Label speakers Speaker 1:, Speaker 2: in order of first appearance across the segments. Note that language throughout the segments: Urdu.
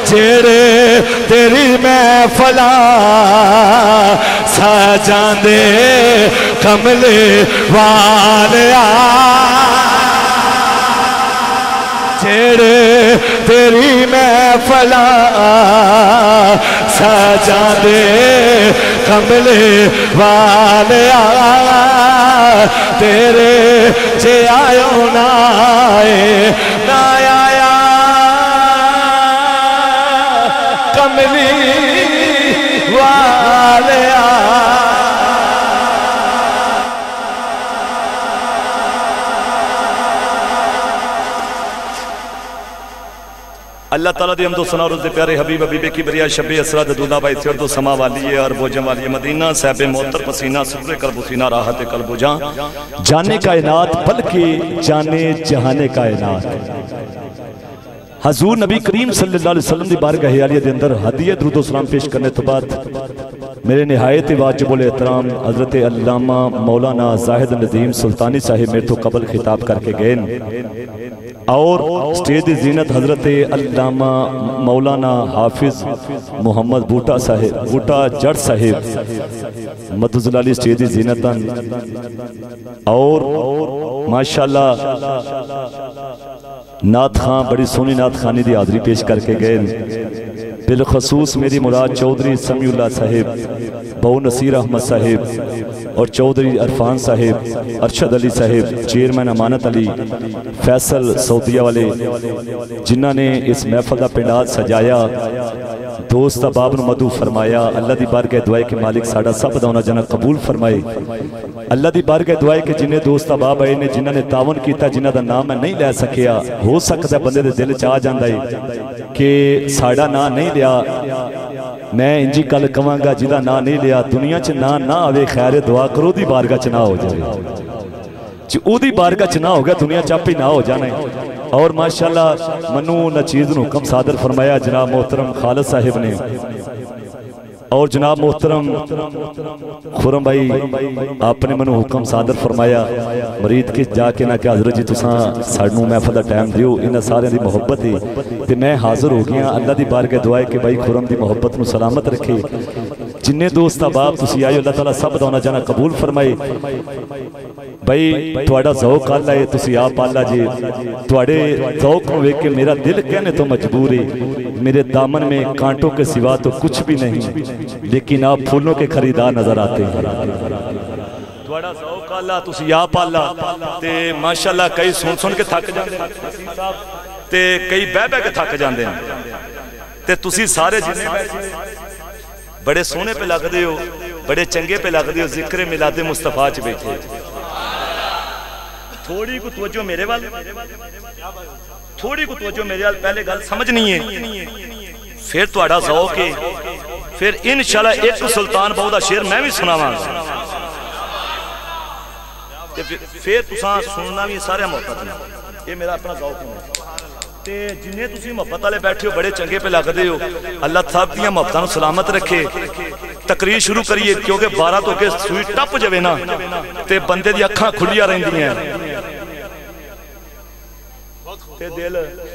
Speaker 1: جیڑے تیری محفلاں سجاندے کملے والیا جیڑے تیری محفلاں سجاندے کملے والیا تیرے جے آیو نہ آئے نہ آیا کملی والیا اللہ تعالیٰ دی حمد و ثنا اور اس دے پیارے حبیب حبیب کی بریہ شب اسرا دولہ بائی تھیرد و سما والی ہے اور بوجم والی مدینہ صحب محتر پسینہ سر قلب و سینہ راحت قلب و جان جانے کائنات بلکہ جانے جہانے کائنات حضور نبی کریم صلی اللہ علیہ وسلم دی بارگاہ عالیہ دے اندر ہدیہ درود و سلام پیش کرنے تو بعد میرے نہایت واجب الاحترام حضرت علامہ مولانا زاہد ندیم سلطانی صاحب میرے تو قبل خطاب کر کے گئے اور سٹیج زینت حضرت علامہ مولانا حافظ محمد بوٹا صاحب بوٹا جڑ صاحب مدھزلالی سٹیج زینتاً اور ماشاءاللہ نعت خان بڑی سونی نعت خانی دی حاضری پیش کر کے گئے بالخصوص میری مراد چودھری سمیع اللہ صاحب بہو نصیر احمد صاحب اور چودھری عرفان صاحب ارشد علی صاحب چیئرمین امانت علی فیصل سعودیہ والے جنہاں نے اس محفل دا پنڈال سجایا دوست باب نو مدعو فرمایا اللہ دی بارگاہ دعائے کہ مالک ساڑا سب داؤنا جنہ قبول فرمائے اللہ دی بارگاہ دعائے کہ جنہیں دوست باب آئے نے جنہاں نے تعاون کیتا جنہ دا نام میں نہیں لے سکیا ہو سکتا ہے بندے دے دل چاہ جاندہ ہے کہ ساڑا نا نہیں لیا میں انجی کل کمانگا جدہ نا نہیں لیا دنیا چھ نا آوے خیر دعا کرو دی بارگاہ چھ نا ہو جائے او دی بارگاہ چھ نا ہو گیا دنیا چاپی نا ہو جانا ہے اور ماشاءاللہ منو نچیز نو کم صادر فرمایا جناب محترم خالد صاحب نے اور جناب محترم خورم بھائی آپ نے منو حکم صادر فرمایا مرید کے جا کے نہ کہ حضرت جی تساں ساڑنوں محفل دا ٹائم دیو انہا سارے دی محبت ہے تے میں حاضر ہو گیا اللہ دی بارگاہ دعائے کہ بھائی خورم دی محبت نو سلامت رکھے جنہیں دوست احباب تسی آئے اللہ تعالیٰ سب دونا جانا قبول فرمائے بھائی توڑا ذوق اللہ ہے تسی آپ اللہ جی توڑے ذوق میں وے کہ میرا دل کہنے تو مجبور ہے میرے دامن میں کانٹوں کے سوا تو کچھ بھی نہیں لیکن آپ پھولوں کے خریدار نظر آتے ہیں توڑا ذوق اللہ تسی آپ اللہ تے ماشاءاللہ کئی سن کے تھک جاندے ہیں تے کئی بے کے تھک جاندے ہیں تے تسی سارے جنے بڑے سونے پہ لگ دے ہو بڑے چنگے پہ لگ دے ہو ذکر میلاد مصطفیٰ چ بیٹھے تھوڑی کو توجہ میرے وال تھوڑی کو توجہ میرے وال پہلے گل سمجھ نہیں ہے پھر توڑا ذوق ہے پھر انشاءاللہ ایک سلطان بہو دا شعر میں بھی سنا مانگا پھر تساں سننا بھی سارے محبت میں یہ میرا اپنا ذوق ہے تے جنہیں تسی محبت والے بیٹھے ہو بڑے چنگے پہ لگ دے ہو اللہ صاحب دیاں محبتاں سلامت رکھے تقریر شروع کریے کیونکہ 12 تو کے سوئی ٹپ جوے نا تے بندے دی اکھاں کھلیا رہن دی ہیں تے دل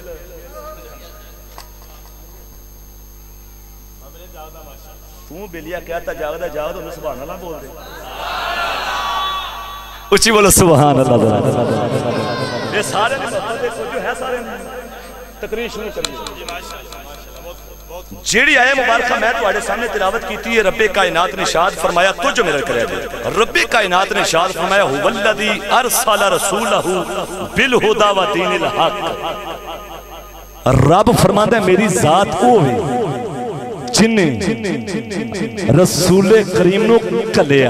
Speaker 1: توں بلیا کہتا جاگ دا انہیں سبحان اللہ بول دے اچھی بولو سبحان اللہ یہ سارے جو ہے سارے تقریر شروع کریے جیڑی آئے مبارکہ میں توڑے سامنے تلاوت کیتی ہے رب کائنات نے شاد فرمایا تجھو میرا کرے دے رب کائنات نے شاد فرمایا هو الذی ارسل رسولہ بالہدی و دین الحق رب فرماتا ہے میری ذات وہ ہے جن نے رسول کریم نو کلیا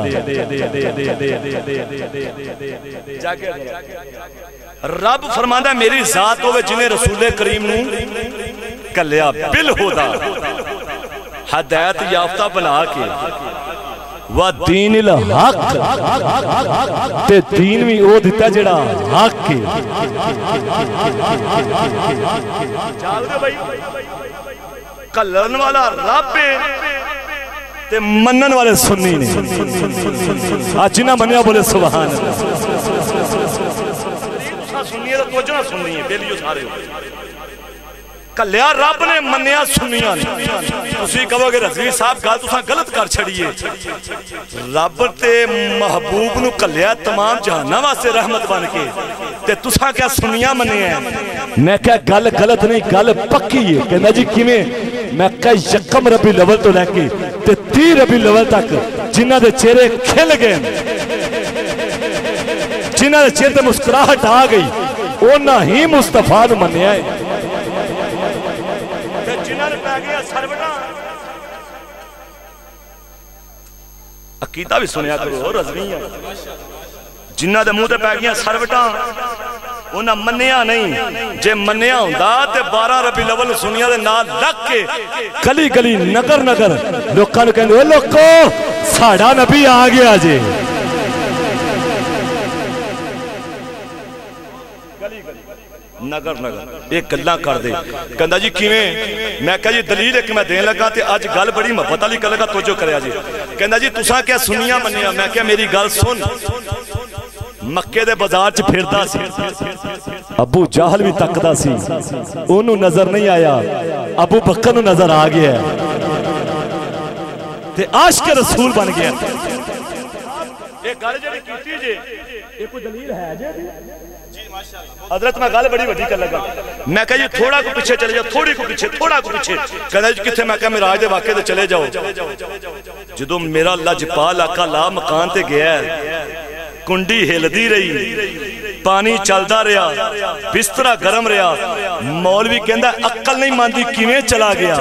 Speaker 1: رب فرماتا ہے میری ذات ہوئے جنہیں رسول کریم نو کلیا بالہدی ہدایت یافتہ بنا کے و دین الحق تے دین بھی او دیتا جڑا حق کے جاگ دے بھائی کلرن والا رب تے منن والے سنی نے آج جنہ منیا بولے سبحان سنی ہے تو توجہ نہ سننی ہے بیلیو سارے ہو کلیا رب نے منیا سنیاں تسی کہو گے رضوی صاحب گل تساں غلط کر چھڑیے رب تے محبوب نو کلیا تمام جہانہ واسطے رحمت بن کے تے تساں کیا سنیاں منیا ہے میں کہا گل غلط نہیں گل پکی ہے کہنا جی کیویں میں کہا یکم ربی الاول تو لے کے تے 30 ربی الاول تک جنہاں دے چہرے کھل گئے جنہاں دے چہرے تے مسکراہٹ آ گئی اونا ہی مصطفیٰ نو منیا ہے جنہاں نے پہ گیا سروٹا عقیدہ بھی سنیا کرو رضویاں جنہاں دے منہ تے پہ گیا سروٹا انہاں منیا نہیں جے منیا ہوندا تے 12 ربی الاول سنیا دے نال لگ کے گلی گلی نگر نگر لوکاں نوں کہندے او لوکو ساڈا نبی آ گیا جی نگر نگر ایک گلاں کر دے کہندا جی کیویں میں کہا جی دلیل ایک میں دین لگا تے اج گل بڑی محبت والی کر لگا توجہ کریا جی کہندا جی تساں کیا سنیا منیا میں کہا میری گل سن مکے دے بازار چ پھردا سی ابو جہل بھی تکدا سی اونوں نظر نہیں آیا ابو بکر نوں نظر آ گیا تے عاشق رسول بن گیا ایک گل جڑی کیتی جی یہ کوئی دلیل ہے جی حضرت میں گل بڑی وڈی کر لگا میں کہا جی تھوڑا کو پیچھے چلے جاؤ تھوڑی کو پیچھے تھوڑا کو پیچھے کہنا جی کتھے میں کہا معراج دے واقعے دے چلے جاؤ جدوں میرا لجپال آقا لا مکان تے گیا ہے کنڈی ہلدی رہی پانی چلدا رہا بسترا گرم رہا مولوی کہندا عقل نہیں ماندی کیویں چلا گیا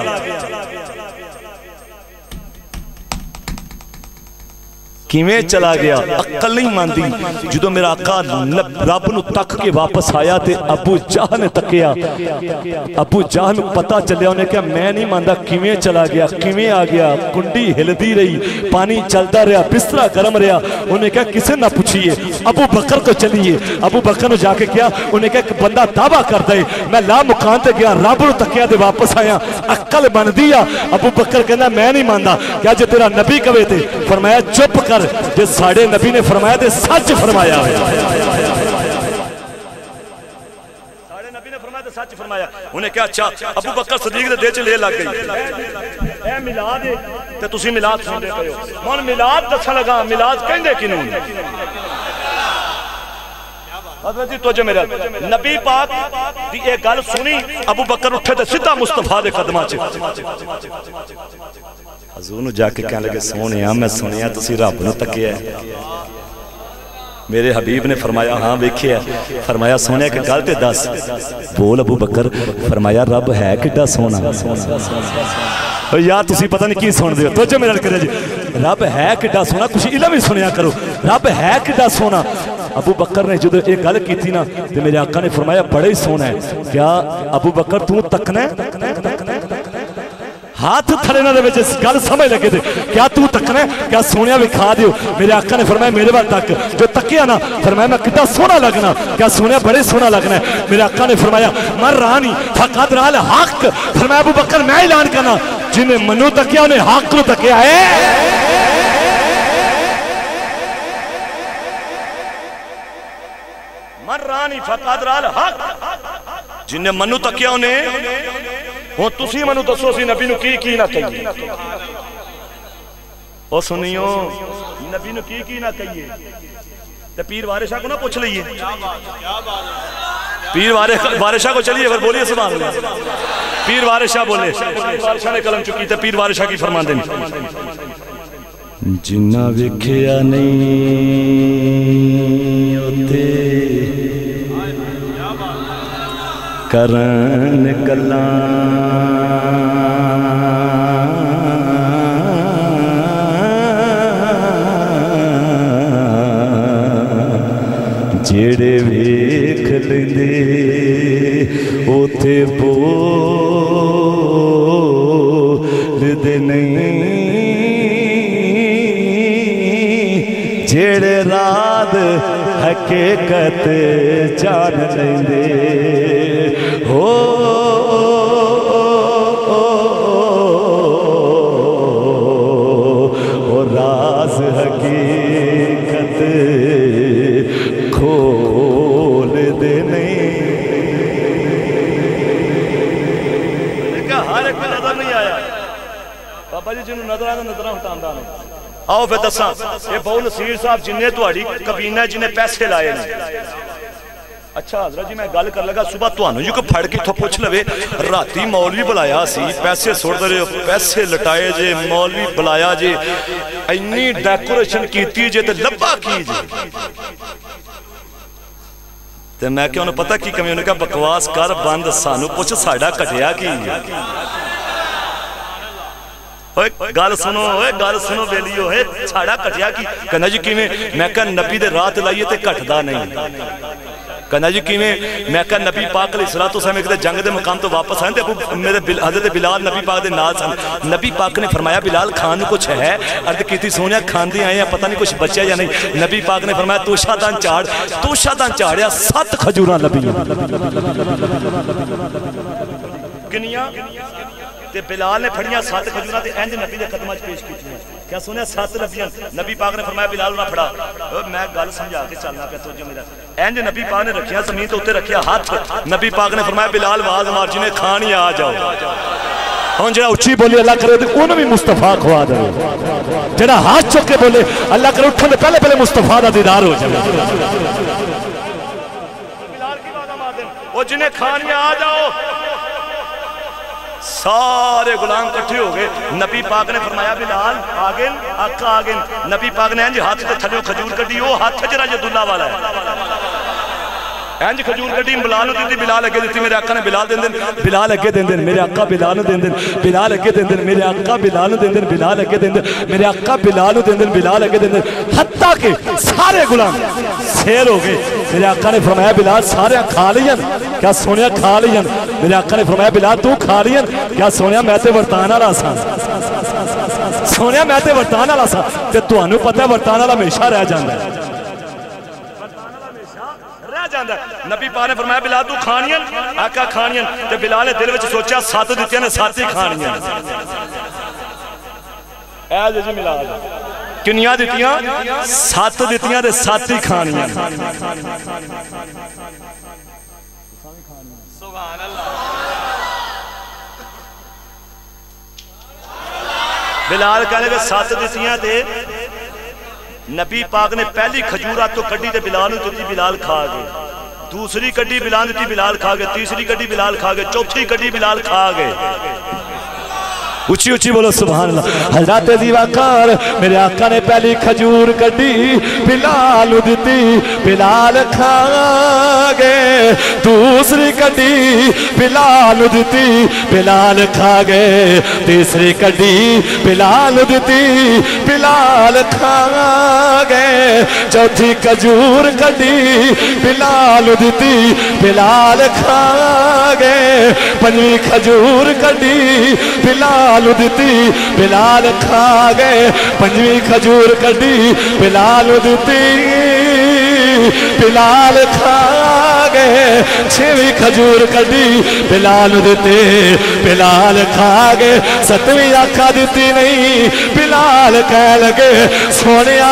Speaker 1: کیویں چلا گیا عقل نہیں ماندی جدو میرا آقا رب نو تک کے واپس آیا تے ابو جہل نے تکیا ابو جہل پتہ چلیا انہیں کہا میں نہیں ماندا کیویں چلا گیا کیویں آ گیا کنڈی ہلدی رہی پانی چلدا رہا بسترا گرم رہا انہیں کہا کسے نہ پوچھئے ابو بکر کو چلیے ابو بکر نے جا کے کیا انہیں کہا کہ بندہ دعویٰ کر دے میں لا مکان تے گیا رب نو تکیا دے واپس آیا عقل بن دیا ابو بکر کہنا میں نہیں ماندا کیا جو تیرا نبی کہے تھے فرمایا چپ کر جس ساڑھے نبی نے فرمایا تھے سچ فرمایا ساڑھے نبی نے فرمایا تھے سچ فرمایا انہیں کہا اچھا ابو بکر صدیق دے چلے لے لگ گئی اے ملاد ہے تے تسی ملاد سن دے پئے ہو من ملاد دسا لگا ملاد کہندے کینوں حضرت جی توجہ میرا نبی پاک دی ایک گل سنی ابو بکر اٹھے تے سیدھا مصطفیٰ دے قدماں چ حضور نو جا کے کہنے لگے سونیا میں سنیا تسی رب نو تکیا ہے میرے حبیب نے فرمایا ہاں ویکھیا فرمایا سونیا کہ گل تے دس بول ابو بکر فرمایا رب ہے کڈا سونا یار تسی پتہ نہیں کی سن دے ہو توجہ میرا کرے جی رب ہے کڈا سونا کچھ علم ہی سنیا کرو رب ہے کڈا سونا ابو بکر نے جدو ایک گل کی تھی نا تو میرے آقا نے فرمایا بڑے ہی سونا ہے کیا ابو بکر تو تکنا ہے ہاتھ تھڑے نہ دے وچ اس گل سمجھ لگے تھے کیا تو تکنا ہے کیا سونیا بھی کھا دیو میرے آقا نے فرمایا میرے بات تک جو تکیا نا فرمایا میں کتا سونا لگنا کیا سونیا بڑے سونا لگنا ہے میرے آقا نے فرمایا مر رانی فقط رال حق فرمایا ابو بکر میں اعلان کرنا جنہیں منو تکیا انہیں حق نو تکیا ہے مر رانی فقط رال حق جنہیں منو تکیا انہیں وہ تسی منو دسو سی نبی نو کی نہ کہیے او سنیو نبی نو کی نہ کہیے تے پیر وارشاہ کو نہ پوچھ لئیے پیر وارشاہ کو چلیے پھر بولیے سبحان اللہ پیر وارشاہ بولے پیر وارشاہ نے قلم چکی تے پیر وارشاہ کی فرمان دیں جنہ وکھیا نہیں ہوتے کرن گلاں جیڑے ویکھ لیندے اوتھے بولدے نہیں جیڑے رات حقیقت جان لیندے راز حقیقت کھول دے نہیں جے کوئی نظر نہیں آیا بابا جی جنہوں نظر آیا نظرہ ہٹاندہ نہیں آؤ پھر دساں یہ بہو نصیر صاحب جنہیں تو اڑی کبینہ جنہیں پیسے لائے نہیں اچھا حضرت جی میں گل کر لگا صبح تو آنو جی کو پھڑ کی تو پوچھ لوے راتی مولوی بلایا سی پیسے سوڑ دے پیسے لٹائے جے مولوی بلایا جے اینی ڈیکوریشن کیتی جے تے لبا کی جے تے میں کہ انہوں پتہ کی کمی انہوں نے کہا بکواس کر بند سانو پوچھ ساڑھا کٹیا کی گال سنو بیلیو ہے ساڑھا کٹیا کی کہنا جی کی میں کہا نبی دے رات لائیے تے کٹدا نہیں کہنا جی کی میں کہا نبی پاک علیہ السلام ایک دے جنگ دے مقام تو واپس آئیں تے میرے حضرت بلال نبی پاک دے نال سن نبی پاک نے فرمایا بلال کھان کچھ ہے عرض کی تھی سونیا کھان دی آئے ہیں پتہ نہیں کچھ بچے یا نہیں نبی پاک نے فرمایا تو شادان چاڑیا 7 کھجوراں لبیاں کنیاں تے بلال نے پھڑیاں 7 کھجوراں تے اینج نبی دے قدمہ پیش کی تھی کیا سنیا 7 لبیاں نبی پاک نے فرمایا بلال نہ پھڑا میں گل سمجھا کے چلنا پہ توجہ میرا اینج نبی پاک نے رکھیا زمین تے اوتے رکھیا ہاتھ نبی پاک نے فرمایا بلال واز مار جنہیں کھانی آ جاؤ ہن جڑا اچھی بولی اللہ کرے تے اونوں بھی مصطفیٰ کھوا دے جڑا ہاتھ چک کے بولے اللہ کرے اٹھن دے پہلے مصطفیٰ دا دیدار ہو جائے بلال کی بات مار دیں او جنہیں کھانی آ جاؤ سارے غلام کٹھے ہو گئے نبی پاک نے فرمایا بلال آگن آقا آگن نبی پاک نے انج ہاتھ تے تھلے کھجور کڈی او ہاتھ جڑا جدلہ والا ہے انج کھجور کڈی بلال نوں دتی بلال اگے دتی میرے آقا نے بلال دین دین بلال اگے دین دین میرے آقا بلال نوں دین دین بلال اگے دین دین میرے آقا بلال نوں دین دین بلال اگے دین دین میرے آقا بلال نوں دین دین بلال اگے دین دین حتیٰ کہ سارے غلام سیر ہو گئے میرے آقا نے فرمایا بلال سارے کھا لین کیا سونیا کھا لین میرے آقا نے فرمایا بلال تو کھا لین کیا سونیا میں تے ورتان والا سا سونیا میں تے ورتان والا سا تے تانوں پتہ ہے ورتان والا ہمیشہ رہ جاندا ہے نبی پاک نے فرمایا بلال تو کھانیاں آقا کھانیاں تے بلال نے دل وچ سوچا 7 دتیاں نے 7 ہی کھانیاں اے جی ملا کنیاں دتیاں 7 دتیاں تے 7 ہی کھانیاں سبحان اللہ بلال کہنے کہ 7 دتیاں تے نبی پاک نے پہلی کھجورات تو کڈی تے بلال نوں دتی بلال کھا گئے دوسری کڈی بلال دتی بلال کھا گئے تیسری کڈی بلال کھا گئے چوتھی کڈی بلال کھا گئے اچھی اچھی بولو سبحان اللہ حضرت دیواکار میرے آقا نے پہلی کھجور کڈی بلال دتی بلال کھا گئے دوسری کڈی بلال دتی بلال کھا گئے تیسری کڈی بلال دتی بلال کھا گئے چوتھی کھجور کڈی بلال دتی بلال کھا گئے پنجویں کھجور کڈی بلال دتی بلال کھا گئے پنجویں کھجور کڈی بلال دتی بلال کھا گئے چھویں کھجور کڈی بلال دتے بلال کھا گئے ستویں آقا دتی نہیں بلال کہہ لگے سونیا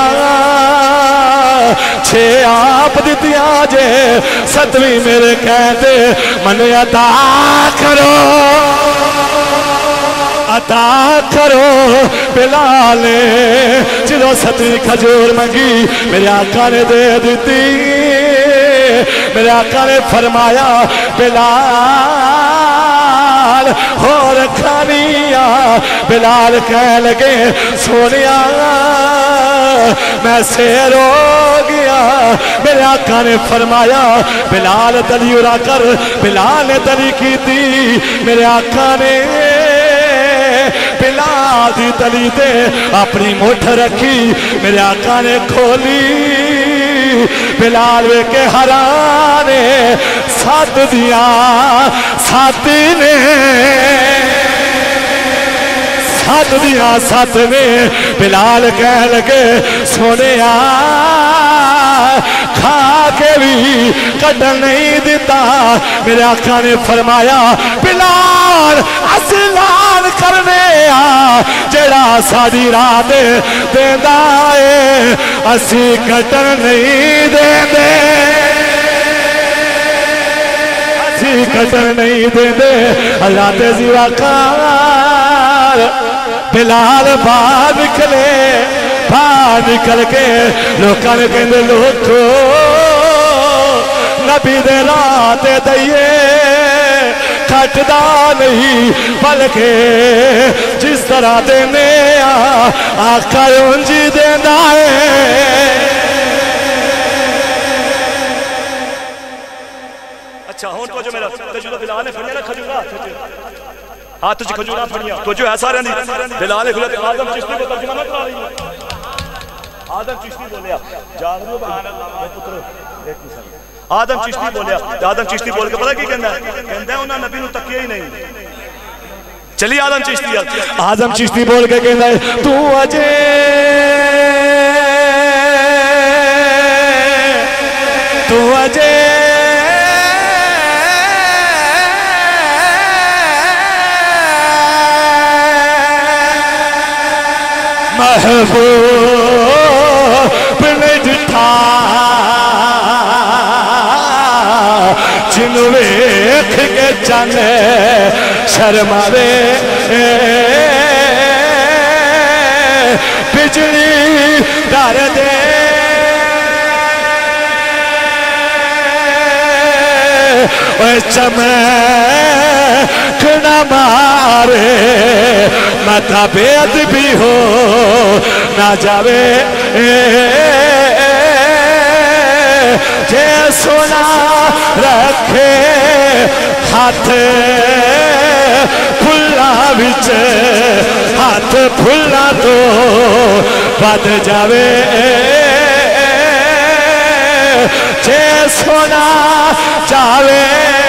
Speaker 1: 6 آپ دتیاں جے 7ویں میرے کہتے من عطا کرو عطا کرو بلال جدو 7ویں کھجور منگی میرے آقا نے دے دیتی میرے آقا نے فرمایا بلال اور کھانیا بلال کہہ لگے سونیا میں سیر ہو گیا میرے آقا نے فرمایا بلال تلی اڑا کر بلال نے تلی کی تھی میرے آقا نے بلال دی تلی تے اپنی مٹھ رکھی میرے آقا نے کھولی بلال وے کے حرانے 7 دیا 7 نے 7 دیا 7 نے بلال کہہ لگے سونے کھا کے بھی کڈن نہیں دیتا میرے آقا نے فرمایا بلال اسلام کرنے جڑا ساڑی رات دیندا ہے اسی کڈن نہیں دیندے اسی
Speaker 2: کٹن نہیں دے دے حضرت زیوکار بلال باہر نکلے باہر نکل کے لوکاں نے کہندے لوکو نبی دے رات دئیے کٹدا نہیں بلکہ جس طرح دینے آقا انجی دینا ہے
Speaker 1: اچھا ہون تو جو میرا تجھے بلال نے پھڑیا نا کھجورا ہاتھ تجھے کھجورا پھڑیا تو جو ایسا رہنی بلال نے کھلت آدم چشتی کو ترجمہ نہ کرا رہی آدم چشتی بولیا جاگ رہو بہان اللہ پتر ایک مثال آدم چشتی بولیا آدم چشتی بول کے پتہ کی کہندہ ہے انہاں نبی نو تکیہ ہی نہیں چلی آدم چشتی
Speaker 2: آدم چشتی بول کے کہندہ ہے تو اجے تو اجے محبوب نے جٹھا جنو ویکھ کے چانے شرماوے بجلی ڈر دے چمک نہ مارے متا بے ادبی ہو نہ جاوے جے سونا رکھے ہاتھ پھلا وچ ہاتھ پھلا تو بد جاوے جے سونا جاوے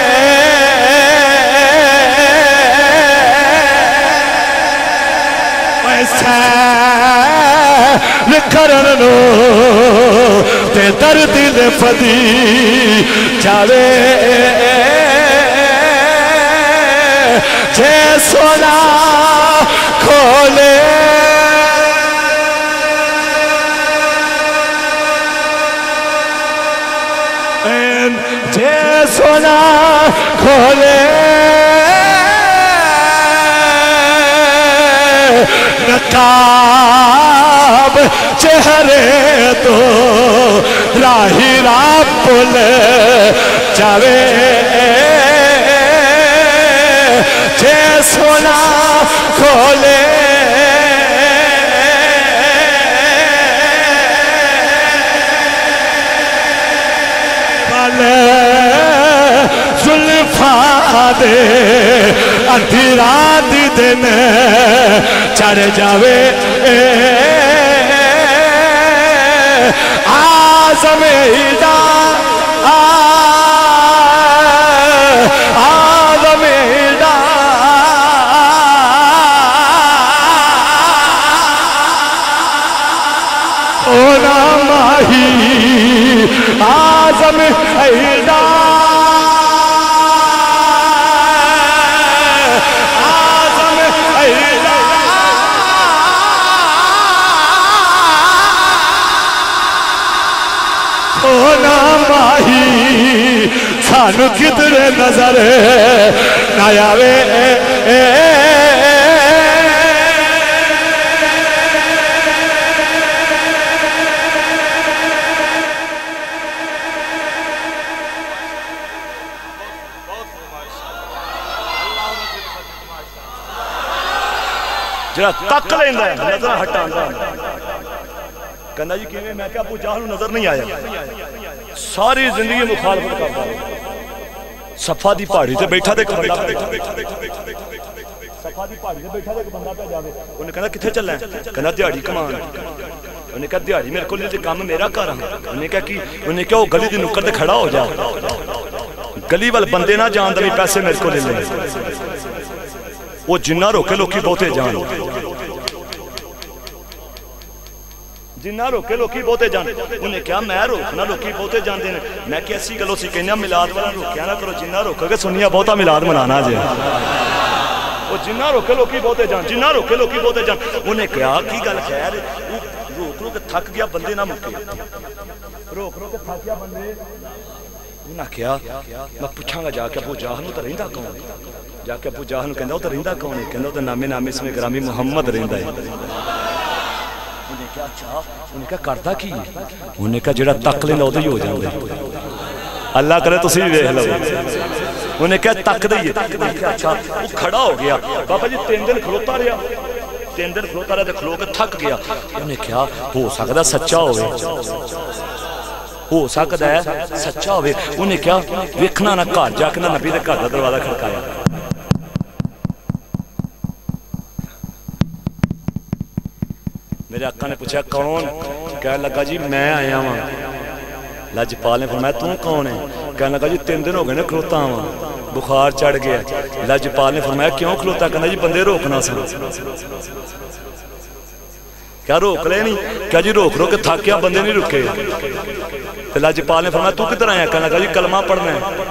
Speaker 2: سیر کرنو تے درد دے پدی جاوے جے سونا کھولے جے سونا کھولے نقاب چہرے تو راہی راہ پل جاوے جے سونا کھولے زلفاں دے اندھیرا دی دن چڑھ جاوے آزم ہیڈا آزم ہیڈا اونا ماہی آزم ہیڈا سانو کدھر نظر نہ آوے
Speaker 1: جڑا تک لیندہ ہے نظر ہٹاندہ کہنا جی کیویں میں کہ ابو جہل نظر نہیں آیا ساری زندگی مخالفت کرتا ہے صفا دی پہاڑی سے بیٹھا دے بندہ صفا دی پہاڑی سے بیٹھا دے بندہ پہ جاوے انہیں کہنا کتھے چل رہے ہیں کہنا دیہاڑی کمان انہیں کہا دیہاڑی میرے کو لیے کام میرا کر رہا انہیں کہا وہ گلی دی نکر دے کھڑا ہو جا گلی وال بندے نہ جان دمی پیسے میرے کو لے لیں وہ جنہ روکے لوکی بہتے جان جنہ روکے لوکی بہتے جان انہیں کیا میں روکنا لوکی بہتے جان دینے میں کیسی گلو سی کہنیا ملاد والا روکیا نہ کرو جنہ روکے گے سنیا بہتا ملاد منانا جائے وہ جنہ روکے لوکی بہتے جان جنہ روکے لوکی بہتے جان انہیں کیا کی گل خیر روک رو کے تھک گیا بندے نہ مکے روک رو کے تھک گیا بندے انہاں کیا میں پوچھاں گا جا کے ابو جہل تو رہندا کون جا کے ابو جہل کہندا او تے رہندا کون ہے کہندا او تے نام اسم گرامی محمد رہندا ہے انہیں کیا چاہ انہیں کیا کردا کی انہیں کہا جڑا تک لیندا اودے ہی ہو جاندا اللہ کرے تسی بھی دیکھ لو انہیں کہا تک دئیے اچھا وہ کھڑا ہو گیا بابا جی 3 دن کھلوتا رہا 3 دن کھلوتا رہا تے کھلو کے تھک گیا انہیں کیا ہو سکدا سچا ہوئے ہو سکتا ہے سچا ہوئے انہیں کیا ویکھنا نہ گھر جا کے نہ نبی دے گھر دا دروازہ کھڑکایا میرے آقا نے پوچھا کون کہنے لگا جی میں آیا ہوں لاجپال نے فرمایا تو کون ہے کہنے لگا جی 3 دن ہو گئے نا کھلوتا ہوں بخار چڑھ گیا لاجپال نے فرمایا کیوں کھلوتا کہنا جی بندے روکنا سن کیا روک لے نہیں کیا جی روک رو کہ تھاکیا بندے نہیں رکے لاجپال نے فرمایا تو کدھر آیا کہنے لگا جی کلمہ پڑھنا ہے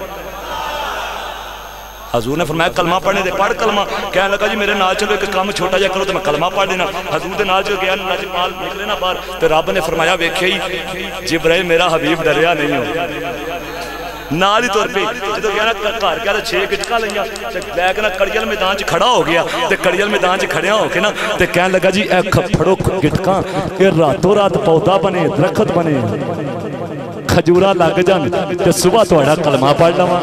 Speaker 1: حضور نے فرمایا کلمہ پڑھنے دے پڑھ کلمہ کہنے لگا جی میرے نال چلو ایک کام چھوٹا جا کرو تو میں کلمہ پڑھ دینا حضور دے نال جو گیا لاجپال نکلے نا باہر تو رب نے فرمایا ویکھے ہی جبرائیل میرا حبیب ڈریا نہیں ہو نال ہی طور پہ جدو گیا نا گھر گیا 6 گٹکا لیا لے کے نا کڑیل میدان چ کھڑا ہو گیا تے کڑیل میدان چ کھڑیا ہو کے نا تے کہنے لگا جی اے پھڑو گٹکا اے راتوں رات پودا بنے درخت بنے کھجورا لگ جان تے صبح تہاڈا کلمہ پڑھ لواں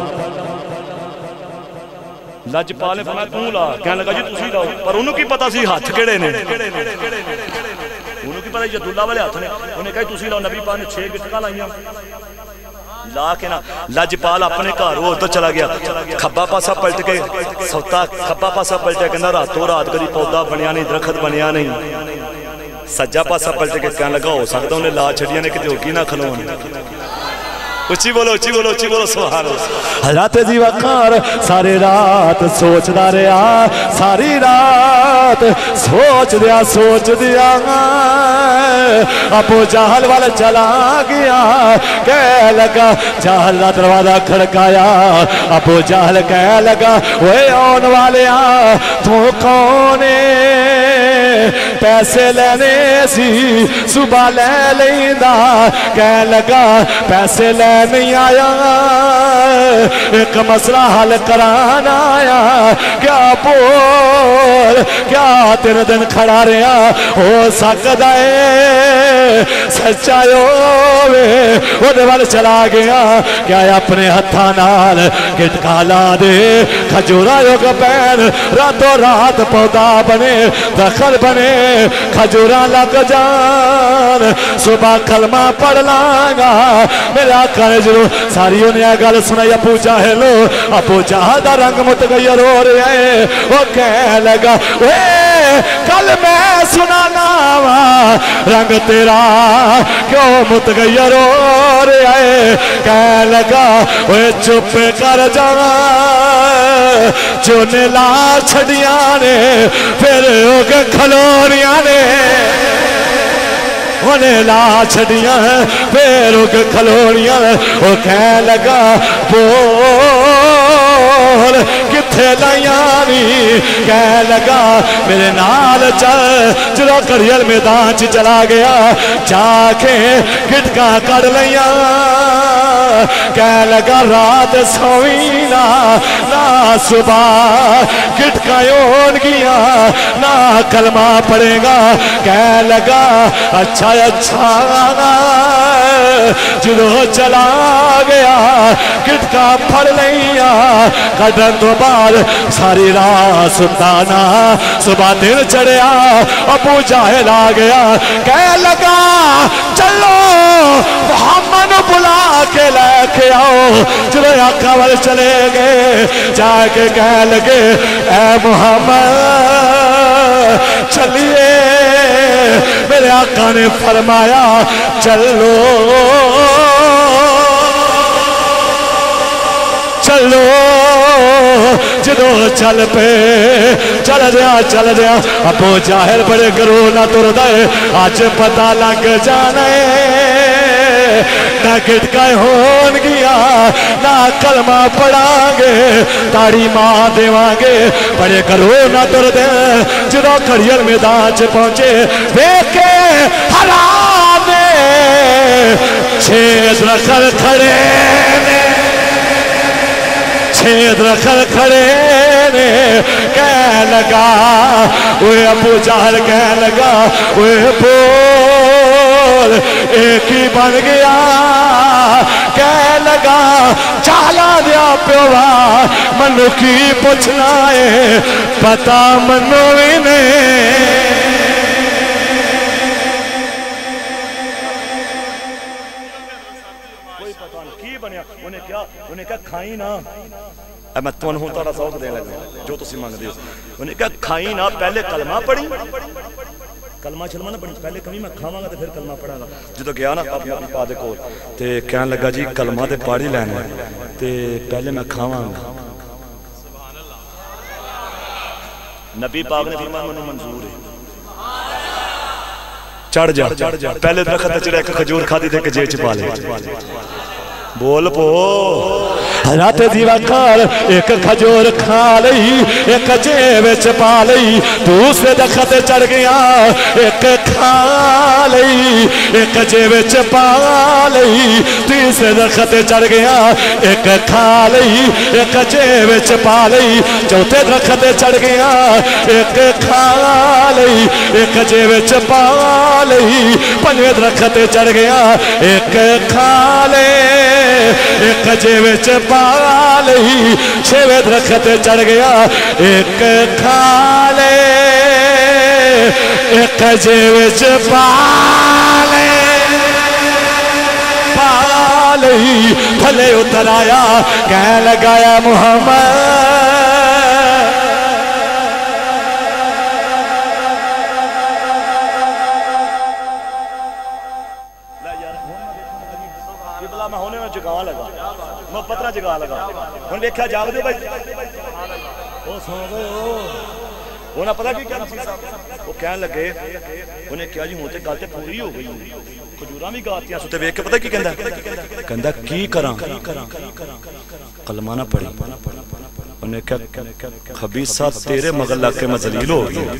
Speaker 1: لاجپال نے فرمایا تو لا کہنے لگا جی تسی لاؤ پر انہوں کی پتا سی ہاتھ کیڑے نے انہوں کی پتا جی اللہ والے ہاتھ نے انہیں کہا تسی لاؤ نبی پاک نے 6 گٹکا لائیاں لا کے نا لاجپال اپنے گھر وہ ادھر چلا گیا کھبا پاسا پلٹ کے سوتا کھبا پاسا پلٹیا کہنا راتوں رات کدی پودا بنیا نہیں درخت بنیا نہیں سجا پاسا پلٹ کے کہنے لگا ہو سکتا انہیں لا چھڑیاں نے کتے ہوگی نہ کھلون اچھی بولو اچھی بولو اچھی بولو سبحان اللہ
Speaker 2: حضرت جی وقار ساری رات سوچ دا رہا ساری رات سوچ دیا ابو جہل والا چلا گیا کہہ لگا جہل دا دروازہ کھڑکایا ابو جہل کہہ لگا اوے آن والے تو کون پیسے لینے سی صبح لے لیندا کہہ لگا پیسے لے نہیں آیا ایک مسئلہ حل کرانا آیا کیا بول کیا 3 دن کھڑا رہا ہو سکتا ہے سچا ہووے اودے ول چلا گیا کیا اپنے ہتھاں نال گٹکا لا دے کھجورا یوگ پین راتوں رات پودا بنے درخت بنے کھجورا لگ جان صبح کلمہ پڑھ لاں گا میرا جو ساری انہیں گل سنائی ابو جہل دا رنگ متغیر ہو رہے ہیں وہ کہہ لگا کل میں سنانا وا رنگ تیرا کیوں متغیر ہو رہے ہیں کہہ لگا چپ کر جا جو نے لا چھڑیاں نے پھر ہو کے کھلوریاں نے انہیں لا چھڑیاں پیروں کے کھلوڑیاں وہ کہہ لگا بول کتھے لائیانی کہہ لگا میرے نال چل چلو کڑیل میدان چلا گیا جا کے گٹکا کڑ لائیاں کہہ لگا رات سوینا نہ صبح گٹکا یون گیا نہ کلمہ پڑے گا کہہ لگا اچھا جدو چلا گیا گٹکا پھڑ لیا کڈن تو بعد ساری رات ستا صبح دن چڑھیا ابو جہل آ گیا کہہ لگا چلو محمد بلا کے لے کے آؤ چلو آقا والے چلے گئے جا کے کہہ لگے اے محمد چلیے میرے آقا نے فرمایا چلو چلو جدو چل پے چل دیا ابو جہل بڑے گرو نہ تر دے آج پتہ لگ جانے نہ گٹکا ہون گیا نہ کلمہ پڑھا گے تاڑی ماں دیواں گے بڑے کرو نہ تر دے جدو کھڑیل میدان چ پہنچے دیکھے حرام چھے درخت کھڑے نے چھے درخت کھڑے نے کہہ لگا اوے ابو جہل کہہ لگا اوے بول ایک ہی بن گیا کہہ لگا چالا دیا پیوا منو کی پوچھنا ہے پتا منو ہی نہیں
Speaker 1: انہیں کہا کھائی نا میں تو انہوں تارا سوک دے لگا جو تو سی مانگ دیو انہیں کہا کھائی نا پہلے کلمہ پڑھی کلمہ چلمہ نہ پڑھی پہلے کمی میں کھاواں گا تے پھر کلمہ پڑھا گا جدو گیا نا اپنی پادے کو تے کہنے لگا جی کلمہ تے پڑھی لینا تے پہلے میں کھاواں گا نبی پاک نے فرمایا منو منظور ہے چڑھ جا پہلے درخت چڑھے ایک کھجور کھا دی دے کہ جیچ پالے بول پو
Speaker 2: رات دیوا کار ایک کھجور کھا لئی ایک جیب چھپا لئی دوسرے درخت چڑھ گیا ایک کھا لئی ایک جیب چھپا لئی تیسرے درخت چڑھ گیا ایک کھا لئی ایک جیب چھپا لئی چوتھے درخت چڑھ گیا ایک کھا لئی ایک جیب چھپا لئی پنجویں درخت چڑھ گیا ایک کھا لئی ایک جیب چھپا لئی چھویں درخت چڑھ گیا ایک کھا لے ایک جیب چھپا لئی تھلے اتر آیا کہنے لگایا محمد
Speaker 1: پترہ جگہ لگا انہیں دیکھا جاگ دے بھائی وہ سو گئے انہیں پتہ کی کیا نفسی صاحب وہ کہنے لگے انہیں کیا جی ہوتے گالتے پوری ہو گئی کھجوراں بھی گاتیاں سوتے بیک کے پتہ کی کہندہ کی کراں کلمہ نہ پڑھی انہیں کہا خبیثہ تیرے مغلہ کے مزلیل ہو گئی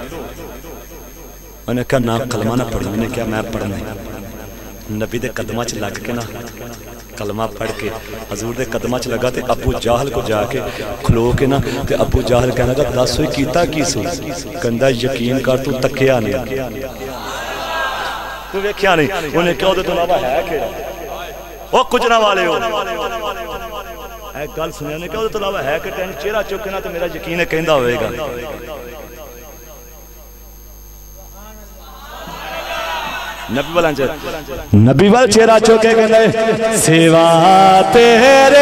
Speaker 1: انہیں کہا نا کلمہ نہ پڑھی انہیں کہا میں پڑھنا نبی دے قدمہ چ لگ کے نا کلمہ پڑھ کے حضور دے قدمہ چ لگا تے ابو جاہل کو جا کے کھلو کے نا تے ابو جاہل کہنے لگا دس ہوئی کیتا کی سو کہندا یقین کر تو تکیا نہیں تو ویکھیا نہیں انہیں کہو دے تو علاوہ ہے کہ وہ کجرا والے ہو ایک گل سنیا نے کہو دے تو علاوہ ہے کہ تین چہرہ چوکے نا تے میرا یقین ہے کہندا ہوئے گا
Speaker 2: نبی وال چہرہ چوکے گئے سوا تیرے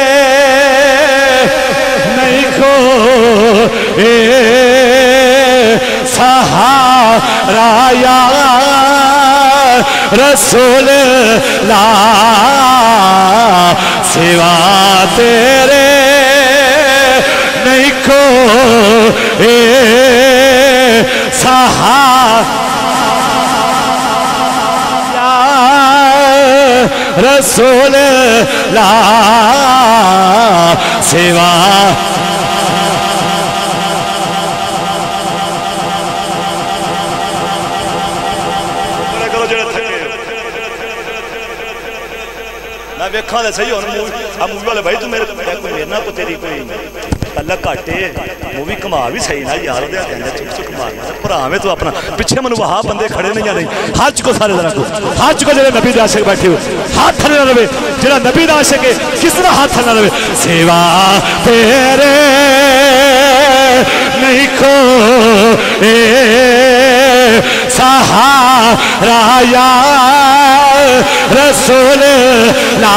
Speaker 2: نہیں کو سہارا یا رسول اللہ سوا تیرے نہیں کو سہارا رسول اللہ سوا میں ویکھاں دے صحیح ہونا مووی والے بھائی تو میرے نا کو تیری کوئی تعلق گھٹے مووی کما بھی صحیح نا یار دے کہندے چک چک مارنا بھرا میں تو اپنا پیچھے منو وہاں بندے کھڑے نہیں یا نہیں ہاتھ چکو سارے ذرا کو ہاتھ چکو جڑے نبی دے عاشق بیٹھے ہو ہاتھ تھلے نہ رہے جڑا نبی دا عاشق ہے کس طرح ہاتھ تھلے نہ رہے سوا تیرے نہیں کو سہارا یا رسول اللہ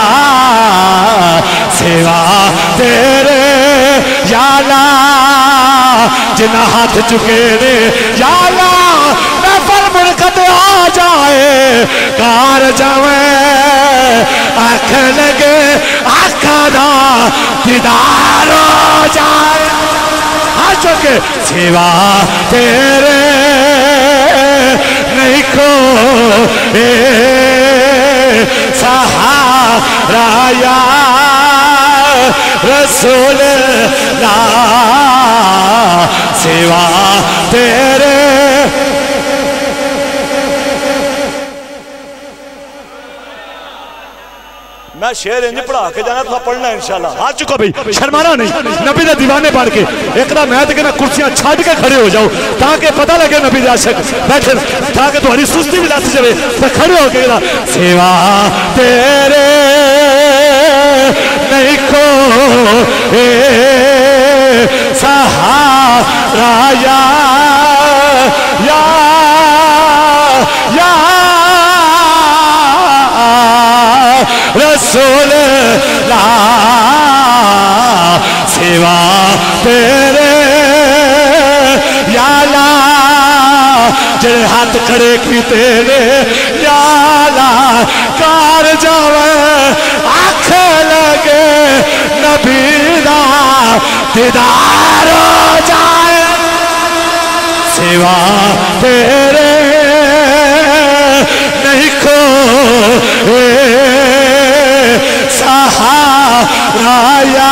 Speaker 2: سوا تیرے یا اللہ جنہ ہاتھ چکے نے یا اللہ محفل منقطع آ جائے کار جائے آنکھ لگے آنکھ دا دیدار ہو جائے ہاتھ چکے سوا تیرے نہیں کو سہارا یا رسول اللہ سوا تیرے میں شعر انج پڑھا کے جانا تو پڑھنا انشاءاللہ. آ چکا بھئی شرمانا نہیں نبی دے دیوانے بن کے ایک دا میں تے کرسیاں چھڈ کے کھڑے ہو جاؤ تاکہ پتہ لگے نبی دے عاشق بیٹھے تاکہ تہاڈی سستی بھی لت جاوے تے کھڑے ہو کے سوا تیرے نہیں کوئی سہارا یا رسول اللہ سوا تیرے یا اللہ جڑے ہاتھ کھڑے کی تیرے یا اللہ کار جاوے آنکھ لگے نبی دا دیدار ہو جائے سوا تیرے نہیں کوئی سہارا یا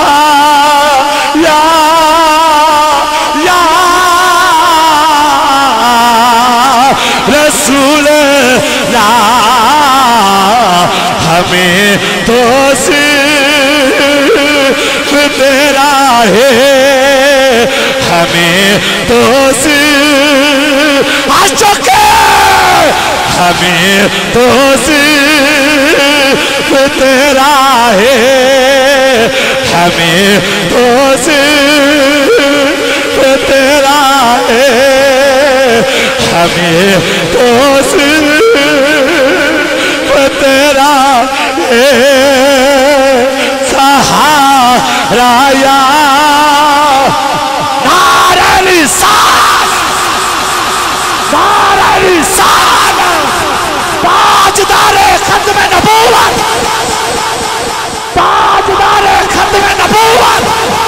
Speaker 2: رسول اللہ ہمیں تو صرف تیرا ہے ہمیں تو صرف آ چکے ہمیں تو صرف تیرا ہے ہمیں تو صرف تیرا ہے ہمیں تو صرف تیرا ہے سہارا یا نعرہ رسالت نعرہ رسالت تاجدار ختم نبوت تاجدار ختم نبوت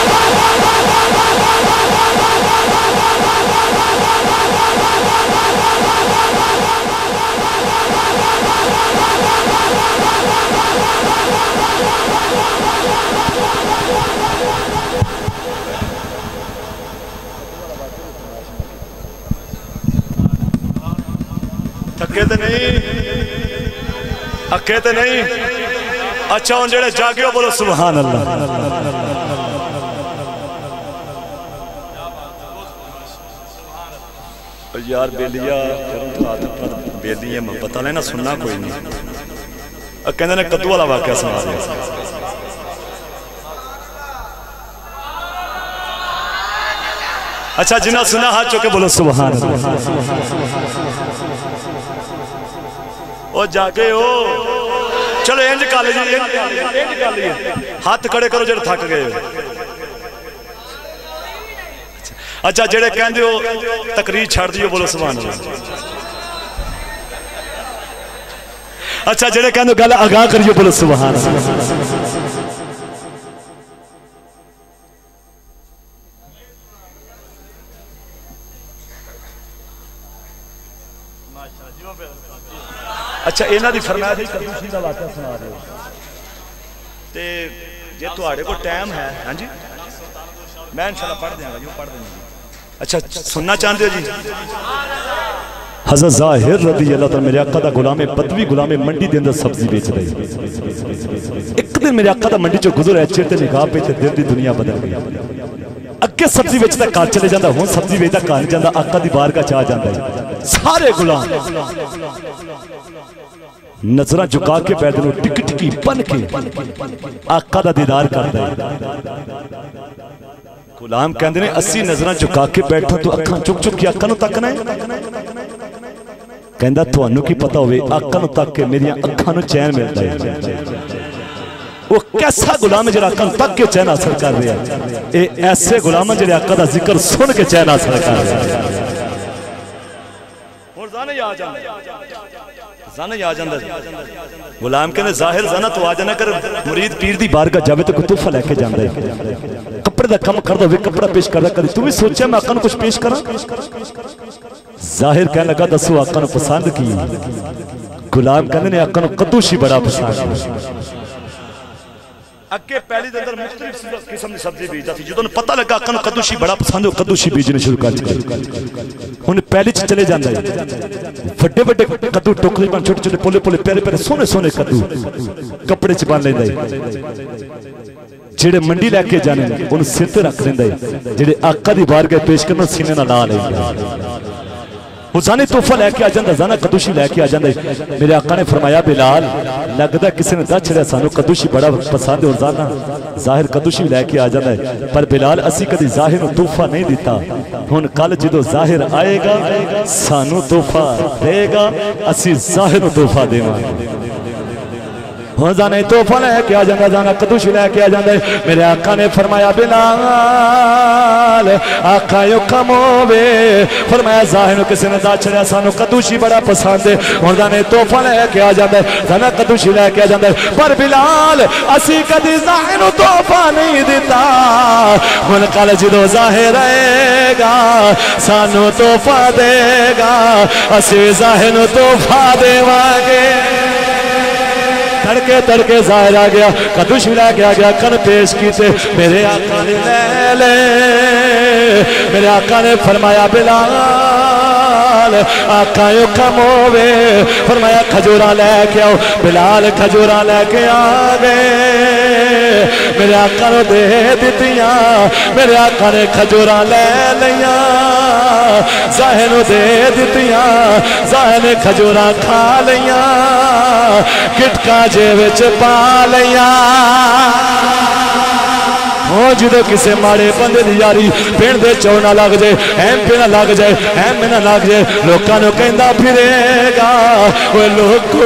Speaker 2: اکے تے نہیں اچھا ان جڑے جاگیو بولو سبحان اللہ. یار بیلیا بیلی ہے پتہ لینا سننا کوئی نہیں کہندے نے کدو والا واقعہ سنا دیا. اچھا جنہ سنا ہاتھ چوکے بولو سبحان اللہ. او جاگے ہو چلو انج کالے جی انج کالے ہاتھ کھڑے کرو جڑے تھک گئے. اچھا جڑے کہندے ہو تقریر چھڑ دیو بولو سبحان اللہ. اچھا جڑے کہندے گل آگاہ کریو بولو سبحان اللہ. اچھا اینا دی فرمایا تھی قدوسی دا واقعہ سنا رہے ہو تے جے تو آڑے کو ٹائم ہے ہاں جی میں انشاءاللہ پڑھ دیں گا جو پڑھ دیں گا. اچھا سننا چاہتے ہو جی
Speaker 1: حضرت ظاہر رضی اللہ تعالیٰ میرے آقا دا غلام بدوی غلام منڈی دے اندر سبزی بیچ رہے. ایک دن میرے آقا دا منڈی چو گزر ہے چیتے نگاہ پہ تے دل دی دنیا بدل گئی. اگے سبزی بیچتا کار چلے جاندہ ہون سبزی بیچتا کار نہیں جاندہ آقا دی بارگاہ چاہ جاندہ ہے. سارے غلام نظرہ جھکا کے بیٹھے ٹک ٹکی بن کے آقا دا دیدار کرتا ہے. غلام کہندے نے 80 نظرہ جھکا کے بیٹھا تو اکھاں چک چک کے آقا نو تکنا ہے. کہندہ تو انو کی پتہ ہوئے آقا نو تک کے میری اکھاں نو چین ملتا ہے. وہ کیسا غلام ہے جڑا آقا نو تک کے چین حاصل کر رہے ہیں. ایسے غلام ہے جڑے آقا دا ذکر سن کے چین حاصل کر رہے ہیں. اور زانے یا جاندہ زانے یا جاندہ غلام کہنے ظاہر زانا تو آ جانا کر مرید پیر دی بارگاہ جاوے تو کوئی تحفہ لے کے جاندہ ہے. کپڑے دا کم کر دو وہ کپڑا پیش کر رہا کر تو بھی سوچے میں آقا نو کچھ پیش کرا. ظاہر کہنے لگا دسو آقا نو پسند کی. غلام کہنے نے آقا نو قدوشی بڑا پسند. اگے پہلی دے اندر مختلف قسم دی سبزی بیجدا سی جدوں پتہ لگا اکا نوں کدوشی بڑا پسند ہو کدوشی بیجنے شروع کر دتے ہن پہلی چ چلے جاندا ہے بڑے بڑے کدو ٹوکری بن چھوٹے چھوٹے پولے پولے پیارے پیارے سونے سونے کدو کپڑے چ بن لیندا ہے جڑے منڈی لے کے جانے انہوں سر تے رکھ لیندا ہے جڑے آقا دی بارگاہ پیش کرنا سینے نال لا لیندا وہ زانی تحفہ لے کے آ جاندا زانا کدوشی لے کے آ جاندا میرے آقا نے فرمایا بلال لگدا کسی نے دس چھڑیا سانو کدوشی بڑا پسند اور زانا ظاہر کدوشی لے کے آ جاندا ہے پر بلال اسی کدی ظاہر نو تحفہ نہیں دیتا ہن کل جدو ظاہر آئے گا سانو تحفہ دے گا اسی ظاہر نو تحفہ دیواں زانے تحفہ لے کے آ جانا زانا کدوشی لے کے آ جانا میرے آقا نے فرمایا بلال آقا یو کم ہووے فرمایا ظاہر نو کسی نے دا چھڑیا سانو کدوشی بڑا پسند ہے اور زانے تحفہ لے کے آ جانا زانا کدوشی لے کے آ جانا پر بلال اسی کدی ظاہر نو تحفہ نہیں دیتا ہن کل جدو ظاہر آئے گا سانو تحفہ دے گا اسی ظاہر نو تحفہ دیواں گے تڑکے تڑکے ظاہر آ گیا کدوشی لے کے آ گیا کن پیش کیتے میرے آقا نے لے لے میرے آقا نے فرمایا بلال آقا یو کم ہووے فرمایا کھجورا لے کے آؤ بلال کھجورا لے کے آ گئے میرے آقا نے دے دیتیاں میرے آقا نے کھجورا لے لیاں ظاہر نو دے دیتیاں ظاہر نے کھجورا کھا لیاں کٹکا جے وچ پا لیاں جدو کسے ماڑے بندے دی یاری پین دے چو نہ لگ جائے ایم پہ نہ لگ جائے ایم میں نہ لگ جائے لوکاں نو کہندا پھرے گا اوے لوکو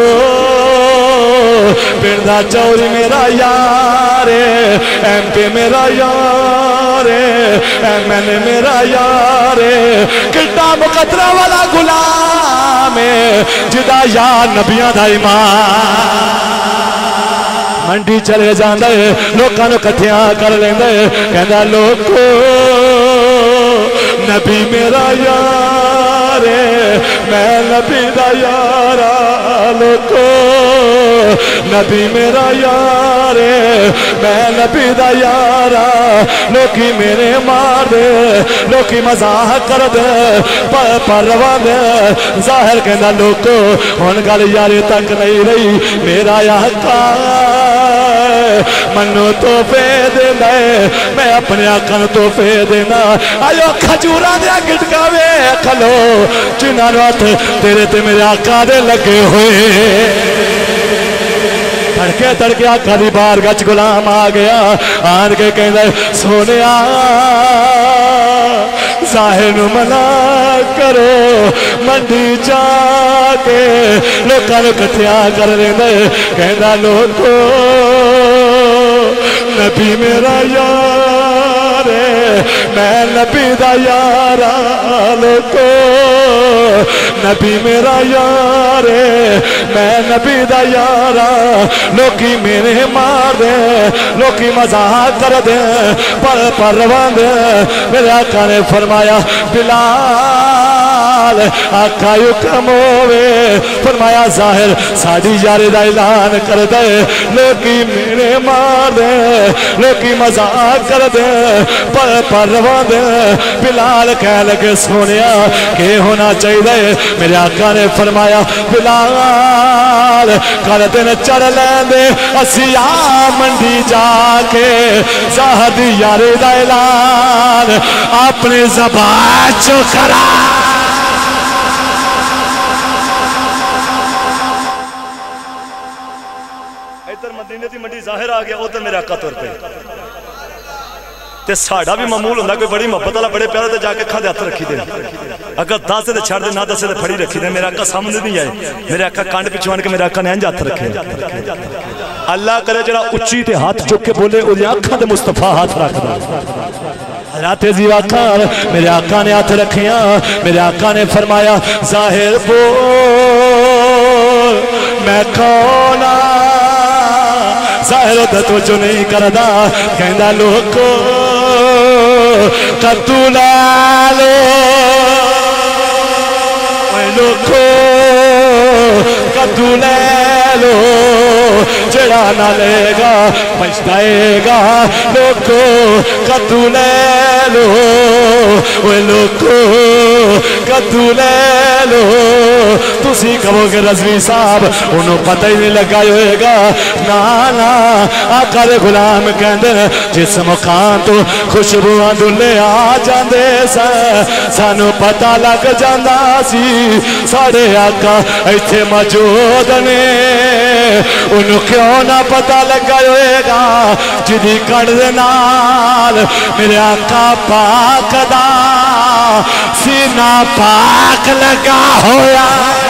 Speaker 1: پین دا چوری میرا یار ایم پہ میرا یار ایم میں میرا یار کٹا مقدرہ والا غلام جدا یار نبیاں دا ایمان منڈی چلے جاندے لوکاں نو کٹھیاں کر لیندے کہندا لوکو نبی میرا یار میں نبی دا یارا لوکو نبی میرا یار میں نبی دا یارا لوکی میرے مار دے لوکی مزاح کر دے پر روان دے ظاہر کہندا لوکو ہن گل یاری تک نہیں رہی میرا آقا منو تحفے دینا میں اپنے آقا نو تحفے دینا آئیو کھجورا دیا گٹکا ویکھ لو جنہاں نو ہتھ تیرے تے میرے آقا دے لگے ہوئے تڑکے تڑکے آقا دی بارگاہ وچ غلام آ گیا آن کے کہندا سونیا ظاہر نو منع کرو منڈی جا کے لوکاں نو کٹھیاں کر لیندے کہندا لوکو نبی میرا یار میں نبی دا یارا لوکو نبی میرا یار میں نبی دا یارا لوکی میرے مار دے لوکی مزاح کر دے پر روان دے میرے آقا نے فرمایا بلال آقا یو کم ہووے فرمایا ظاہر ساڑی یاری دا اعلان کر دے لوکی میرے مار دے لوکی مزاح کر دے پر روان دے بلال کہہ لگے سونیا کہ ہونا چاہیے میرے آقا نے فرمایا بلال کل دن چڑھ لیندے اسی آ منڈی جا کے ظاہر دی یاری دا اعلان اپنی زبان چو کرا ادھر مدینے دی منڈی ظاہر آ گیا ادھر میرے آقا طور پہ تے ساڑھا بھی معمول ہوندہ کوئی بڑی محبت والا بڑے پیارے تے جا کے کھا دے ہاتھ رکھی دے اگر داسے تے چھڑ دے نہ داسے تے پھڑی رکھی دے میرے آقا سامنے نہیں آئے میرے آقا کانڈ پچھوان کے میرے آقا نے انج ہاتھ رکھے اللہ کرے جڑا اچھی تے ہاتھ چک کے بولے اور آنکھاں دے مصطفیٰ ہاتھ رکھ دے حضرت زیوا خان میرے آقا نے ہاتھ رکھیاں میرے آقا نے فرمایا ظاہر بول میں کونا ظاہر دا تو جو نہیں کردہ کہندہ لوکو کتو لالو اے لوکو
Speaker 2: کدو لے لو جڑا نہ لے گا پچھتائے گا لوگو کدو لے لو وہ لوگو کدو لے لو تسی کہو گے رضوی صاحب انہوں پتہ ہی نہیں لگا ہوئے گا نا آقا دے غلام کہندے جس مقام تو خوشبوئاں دلے آ جاندے سانو پتہ لگ جاندا سی ساڑے آقا ایتھے موجود نے انہوں کیوں نہ پتہ لگا ہوئے گا جدی کڑ دے نال میرے آقا پاک دا سینہ پاک لگا ہویا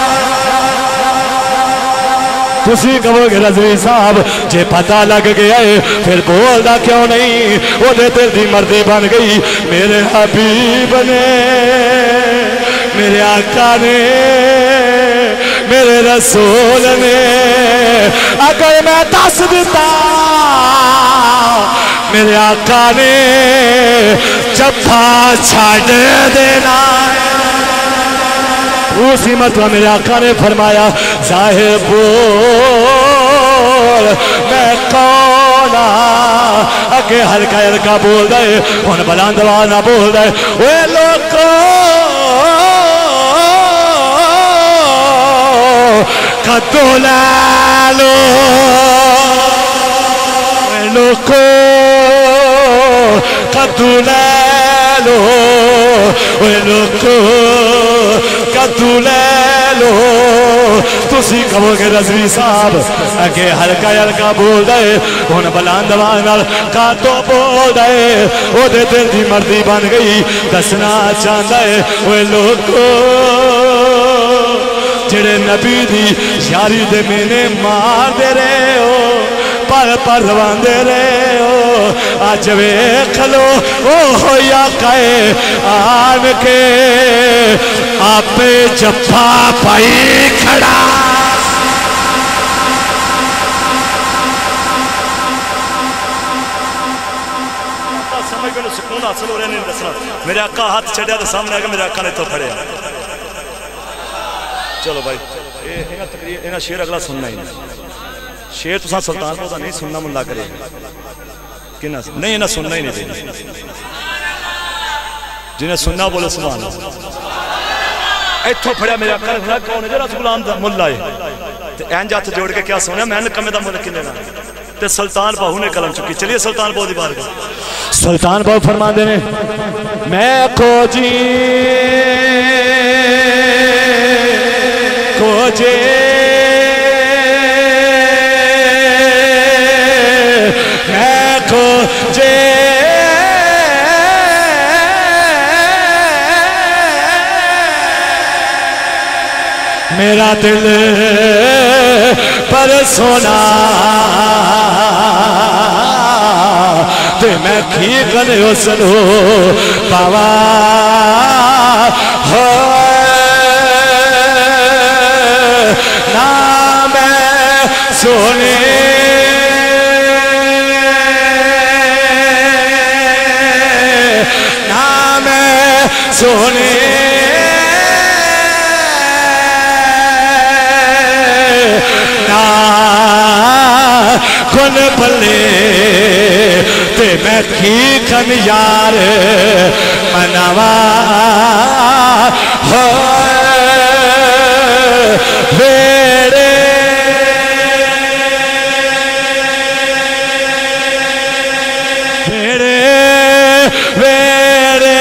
Speaker 2: تسی کہو گے رضوی صاحب جے پتہ لگ گیا ہے پھر بول دا کیوں نہیں وہ دے دل دی مردی بن گئی میرے حبیب نے میرے آقا نے میرے رسول نے اگر میں دس دیتا میرے آقا نے جفا چھاڑ دینا اسی مرتبہ میرے آقا نے فرمایا ظاہر بول میں کونا اگے ہلکا ہلکا بول دے ان بلند آواز نہ بول دے اے لوگو کدو لے لو اے لوگو کدو لے لو اے لوگو کدو لے لو تسی کہو گے رضوی صاحب اگے ہلکا ہلکا بول دے ہن بلند آواز نال کدو بول دے او دے دل دی مردی بن گئی دسنا چاہندا ہے اوے لوگو جڑے نبی دی یاری دے مینے مار دے رہے ہو پر رواندے رہے ہو آج ویکھ لو او ہویا کہے آن کے آپ جفا پائی کھڑا سمجھ گئے سکون حاصل ہو رہے نہیں دسنا میرے آقا ہاتھ چھڑیا تو سامنے آگا میرے آقا نے تو پھڑیا چلو بھائی اینا شیر اگلا سننا ہی نہیں شیر تو سلطان کو نہیں سننا ملا کرے نہیں انہیں سننا ہی نہیں دے جنہیں سننا بولے سبحان اللہ ایتھو پھڑیا میرے آقا نے فرمایا کون ہے جو رسول اللہ ملا ہے تے این جاتھ جوڑ کے کیا سنیا میں نے کمے دا ملک لینا تے سلطان باہو نے کلم چکی چلیے سلطان باہو دی بار گئے سلطان باہو فرما دے نے میں کو جی میں کو جے میرا دل پر سونا تے میں کی گنے اسنو پاوا ہو نام سونے نام سونے کن بلے تے میں کی کن یار منوا ہو ویڑے ویڑے ویڑے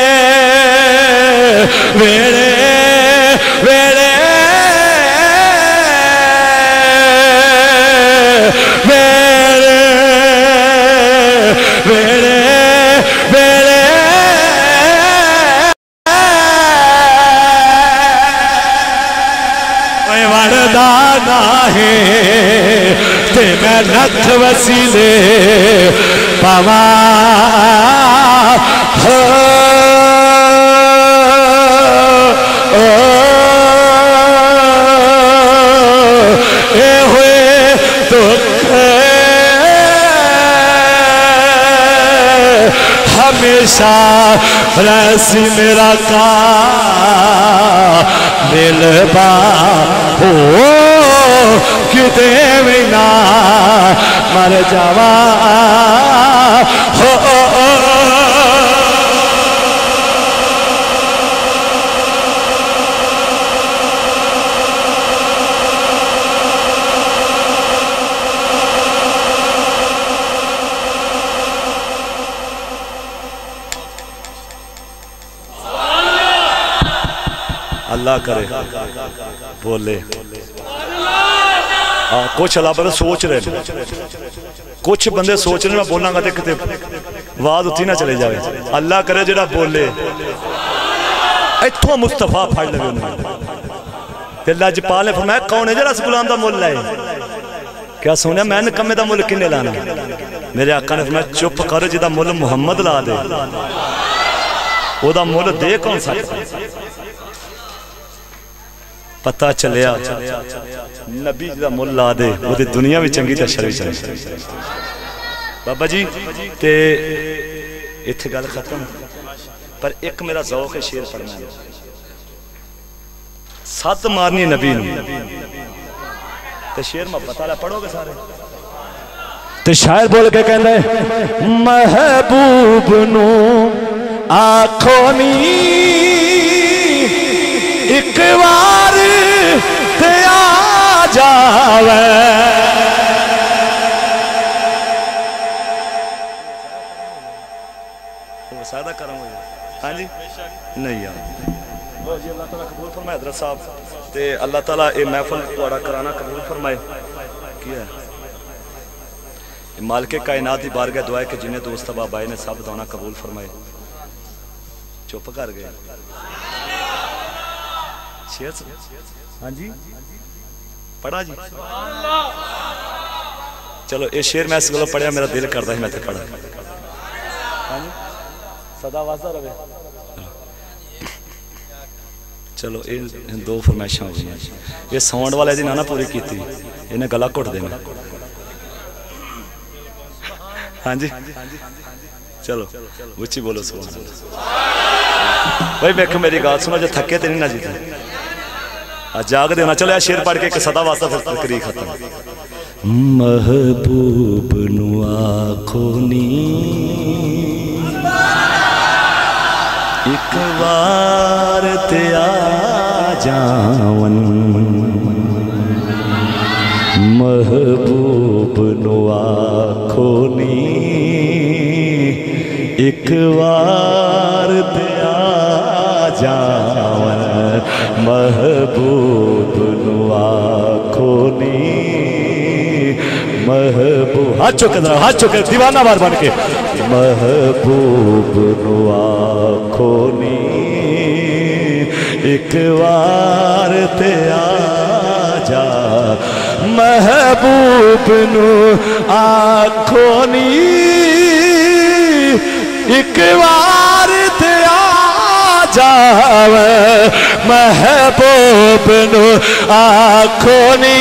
Speaker 2: ویڑے ویڑے تے میں لکھ وسیلے پاوا ہو اے ہوئے دکھ ہمیشہ رسی میرا کا ملبا ہو کتے بنا مر جاوا ہو
Speaker 1: اللہ کرے بولے کچھ اللہ بندے سوچ رہے ہیں کچھ بندے سوچ رہے ہیں میں بولنا گا تے کتے آواز اتنی نہ چلے جائے اللہ کرے جڑا بولے ایتھوں مصطفیٰ پھڑ لگے انہیں تے لاجپال نے فرمایا کون ہے جڑا اس غلام دا مول لائے کیا سونے میں نے کمے دا مول کنے لانا میرے آقا نے فرمایا چپ کرو جدا مول محمد لا دے وہ دا مول دے کون سکتا پتہ چلیا نبی جدا مول لا دے وہ دے دنیا بھی چنگی تے شر بھی چنگی بابا جی تے اتھے گل ختم پر ایک میرا ذوق ہے شیر پڑھنا ہے سات مارنی نبی نے تے شیر میں پتہ لے پڑھو گے سارے
Speaker 2: تے شاعر بول کے کہندے محبوب نو آنکھوں نی ایک وار تے آ جاوے
Speaker 1: وہ سادہ کروں گے ہاں جی نہیں یار جی اللہ تعالیٰ قبول فرمائے حضرت صاحب تے اللہ تعالیٰ اے محفل توڑا کرانا قبول فرمائے کیا ہے مالک کائنات دی بارگاہ دعائے کہ جنہیں دوست بابائے نے سب دانا قبول فرمائے چپ کر گئے شیر ہاں جی پڑھا جی چلو اے شیر میں اس گلو پڑھیا میرا دل کردہ ہی میں تے پڑھا صدا واضح رہے چلو اے دو فرمائشاں ہو گئی یہ ساؤنڈ والے دن آنا پوری کی تھی انہیں گلا کٹ دینا ہاں جی چلو اچھی بولو سبحان اللہ بھائی بیکھو میری گات سنو جو تھکے تے نہیں نہ جیتے جاگ دینا چلو یا شیر پڑھ کے ایک صدا واسطہ پھر تقریر ختم محبوب نو آنکھونی ایک وار تے آ جاون محبوب نو آنکھونی ایک وار تے آ جاون محبوب نو آنکھونی محبوب ہاتھ چوکے دیوانہ بار بن کے محبوب نو آنکھونی ایک وار تے آ جا محبوب نو آنکھونی ایک وار تے آ جاوے محبوب نو آنکھونی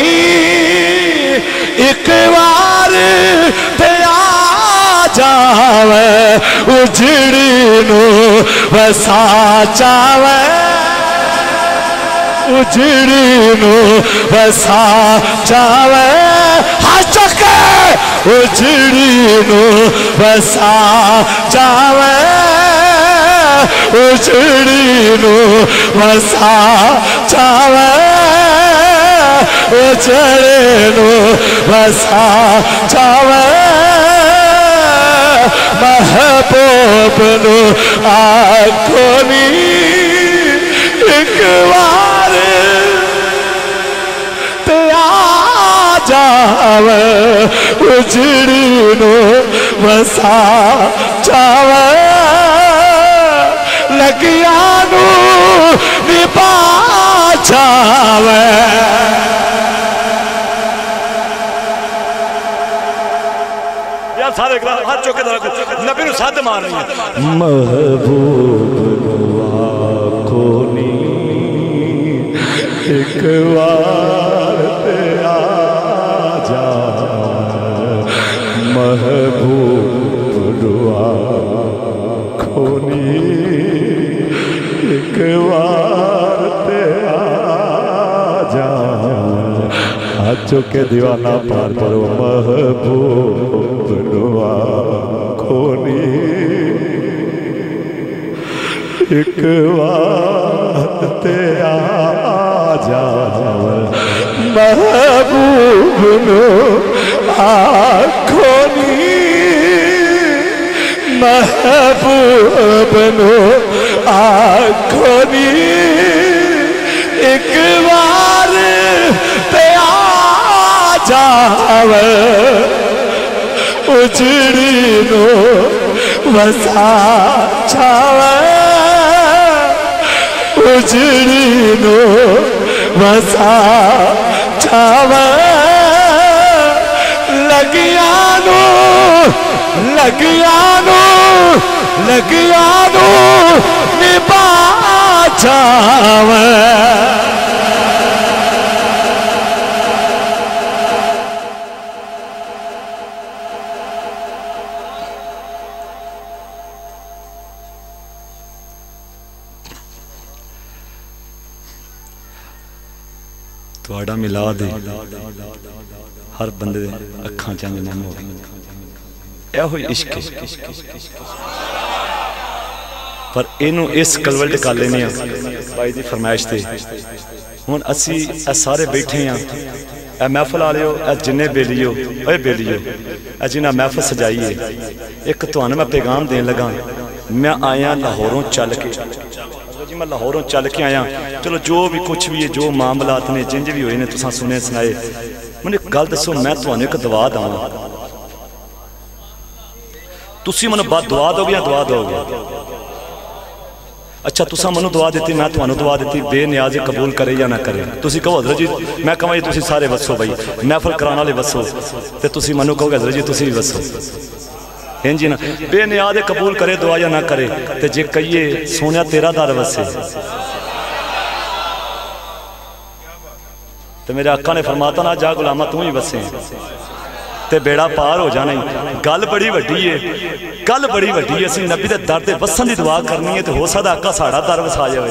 Speaker 1: ایک وار تے آ جاوے اجڑی نو وسا چاوے اجڑی نو وسا چاوے ہاتھ چکے اجڑی نو وسا چاوے اجڑی نو وسا چاوے اجڑی نو وسا چاوے محبوب نو آنکھونی ایک وار تے آ جاوے اجڑی نو وسا چاوے لگیا نو نپا چاوے سارے ہاتھ چوکے نبی نو ساتھ مار رہی ہیں محبوب نو آنکھونی ایک وار تے آ جا محبوب نو آنکھونی ایک وار تے آ
Speaker 2: چکے دیوانہ پار پرو محبوب نوا کھونی ایک وقت آ جاور محبوب نوا کھونی محبوب نوا کھونی ایک بار پہ آ جاور اجڑی نو وسا چھاور اجڑی نو وسا چھاور لگیانو نبا چھاور
Speaker 1: تواڈا میلاد ہر بندے دے اکھاں چاندے نام ہو اے ہوئی عشق پر اینو اس کلول ٹکا لینے ہیں بھائی دی فرمائش تے ہون اسی اے سارے بیٹھے ہیں اے محفل آلیو اے جننے بیلیو اے بیلیو اے جنہ محفل سجائیے ایک توانا میں پیغام دین لگا میں آیا لاہوروں چل کے جی میں لاہوروں چل کے آیا چلو جو بھی کچھ بھی ہے جو معاملات نے جنج بھی ہوئے نے تساں سنے سنائے مجھے گل دسو میں توانے ایک دعا داؤں تسی منو بعد دعا دو گے یا دعا دو گے اچھا تساں منو دعا دیتی میں توانو دعا دیتی بے نیازی قبول کرے یا نہ کرے تسی کہو حضرت جی میں کہوں یہ تسی سارے وسو بھائی محفل کرانا لے وسو تے تسی منو کہو گے حضرت جی تسی بھی وسو ہیں جی نا بے نیازی قبول کرے دعا یا نہ کرے تے جے کہیے سونیا تیرا دار وسے تے میرے آقا نے فرماتا نا جا غلامہ تم ہی وسے تے بیڑا پار ہو جانا ہی گل بڑی وڈی ہے اسی نبی دے در دے وسن دی دعا کرنی ہے تے ہو سکتا آقا ساڑا در وسا جائے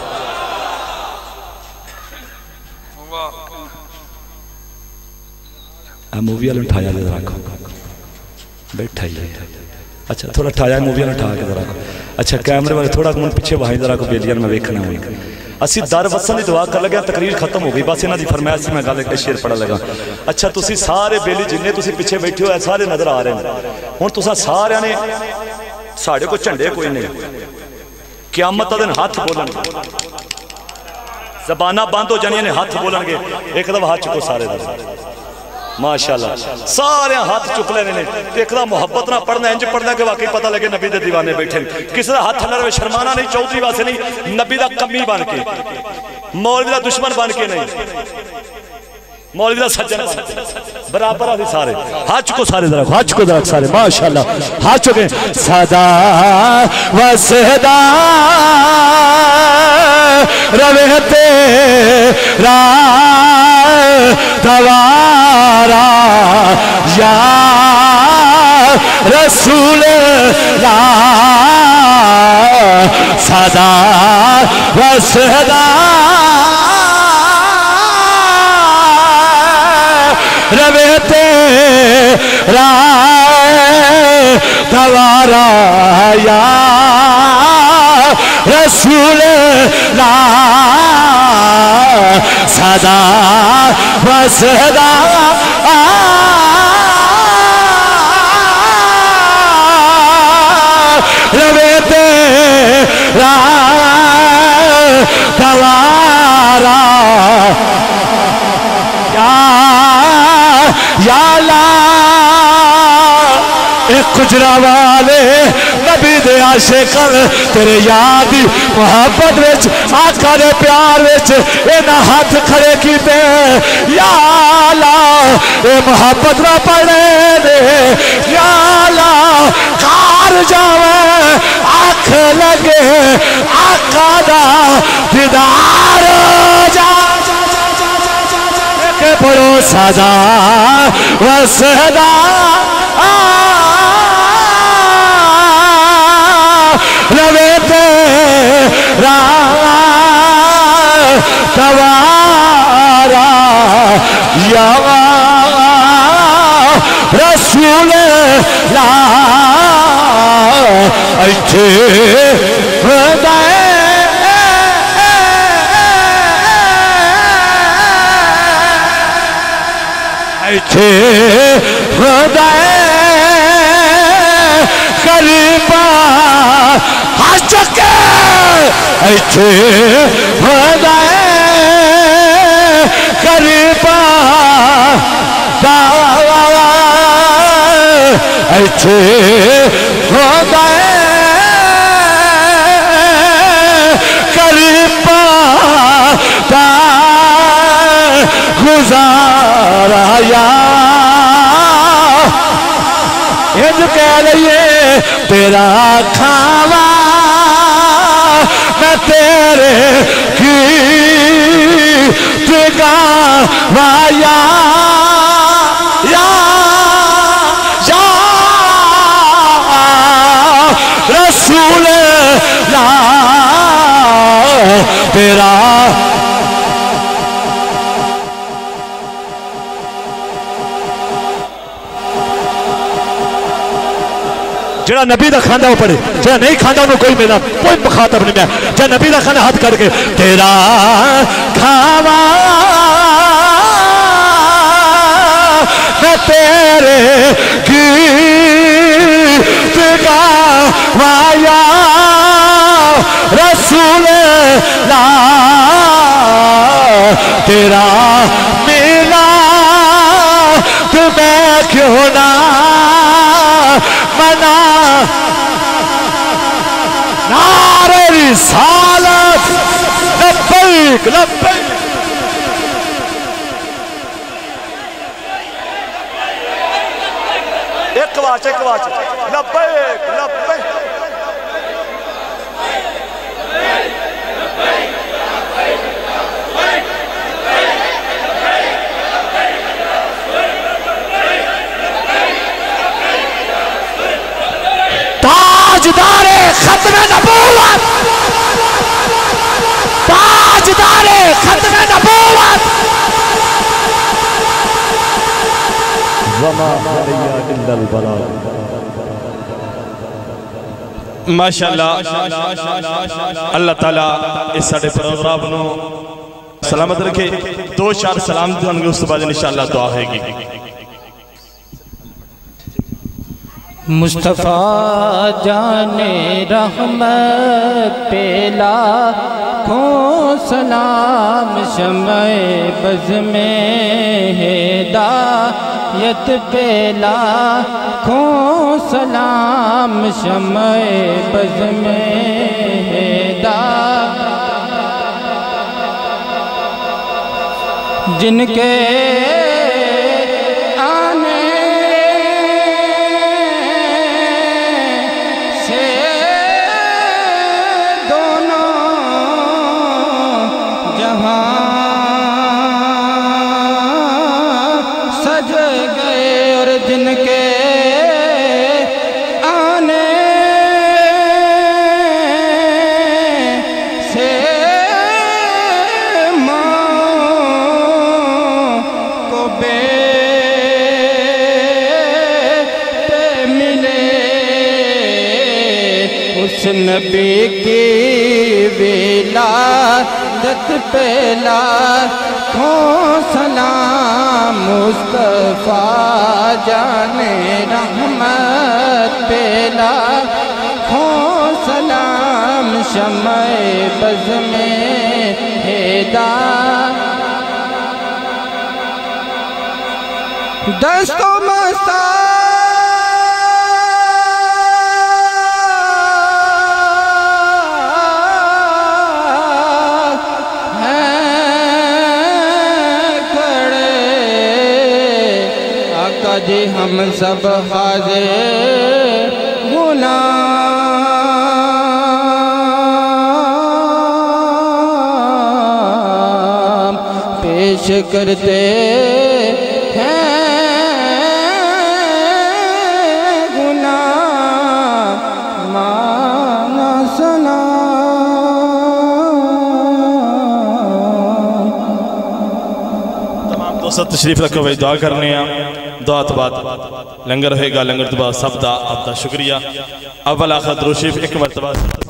Speaker 1: مووی والوں اٹھایا دے رکھو بیٹھا ہی ہے اچھا تھوڑا اٹھایا مووی والوں اٹھا کے رکھو اچھا کیمرے والے تھوڑا من پیچھے وہاں دے رکھو بیلیاں میں ویکھنا ہوئی اسی در وسن دی دعا کر لگے تقریر ختم ہو گئی بس انہاں دی فرمائش سے میں گل ایک شعر پڑھا لگا اچھا تسی سارے بیلی جننے تسی پیچھے بیٹھے ہو سارے نظر آ رہے ہیں ہن تساں سارے نے ساڑے کو جھنڈے کوئی نہیں قیامت دا دن ہاتھ بولن گے زبانہ بند ہو جانی نے ہاتھ بولن گے ایک دفعہ ہاتھ چکو سارے دا ماشاءاللہ سارے ہاتھ چک لینے نے ایک دا محبت نہ پڑھنا انج پڑھنا کہ واقعی پتہ لگے نبی دے دیوانے بیٹھے کس دا ہاتھ نہ روے شرمانا نہیں چودھری واسے نہیں نبی دا کمی بن کے مولوی دا دشمن بن کے نہیں مولوی دا سجن بن کے برابر آدھی سارے ہاتھ چکو سارے درک ہاتھ چکو درک سارے ماشاءاللہ ہاتھ چکے صدا و صدا رویتے را دوارا یا رسول اللہ صدا و صدا رویتے را دوارا یا رسول اللہ صدا و صدا رویتے را دوارا یا اللہ ایک کجرہ والے نبی دے عاشقاں تیرے یاد محبت وچ آقا دے پیار وچ اینا ہاتھ کھڑے کیتے یا اللہ اے محبت نہ پڑے دے یا اللہ کار جاوے آنکھ لگے آقا دا دیدار جا پڑھو صدا و صدا رویتے را دوارا
Speaker 2: یا رسول اللہ اچھے خدا اچھے خدا قریبا حجکے اچھے خدا قریبا اچھے خدا قریبا گزارا یا یہ جو کہہ لئیے تیرا کھاوا میں تیرے کی تگاوا یا رسول اللہ تیرا جڑا نبی دا کھاندہ ہو پڑے جڑا نہیں کھاندہ انہوں کوئی میرا کوئی مخاطب نہیں میں جڑا نبی دا کھاندہ ہاتھ کر کے تیرا کھاوا میں تیرے کی تگاوا یا رسول اللہ تیرا میلا تمہیں کیوں نہ منا نعرہ رسالت لبیک لبیک ایک واچ لبیک لبیک تاجدار ختم نبوت تاجدار ختم نبوت
Speaker 1: وما علی الا البلاغ
Speaker 2: ماشاءاللہ اللہ تعالیٰ اس ساڑھے پروگرام نو سلامت رکھے دو چار سلام دیں اس بعد انشاءاللہ دعا ہے گی
Speaker 3: مصطفیٰ جان رحمت پہ لاکھوں سلام شمع بز میں ہدایت پہ لاکھوں سلام شمع بز میں ہدایت جن کے نبی کی ولادت پہ لاکھوں سلام مصطفیٰ جان رحمت پہ لاکھوں سلام شمع بز میں ہدایت دست و مسا جی ہم سب حاضر غلام پیش کرتے ہیں غلام مانا سلام
Speaker 2: تمام
Speaker 4: सब तशरीफ रखो भाई दुआ करने दुआ तो बाद लंगर होएगा लंगर तो बाद सब दा आपका शुक्रिया अव्वल आखिर दुरूद शरीफ एक मरतबा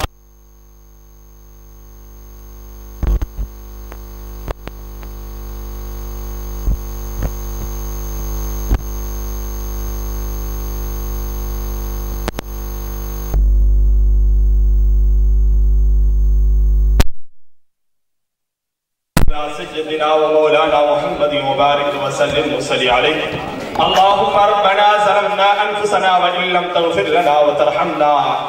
Speaker 5: سيدنا ومولانا محمد وبارك وسلم وصلي عليه اللهم ربنا ظلمنا انفسنا وان لم تغفر لنا وترحمنا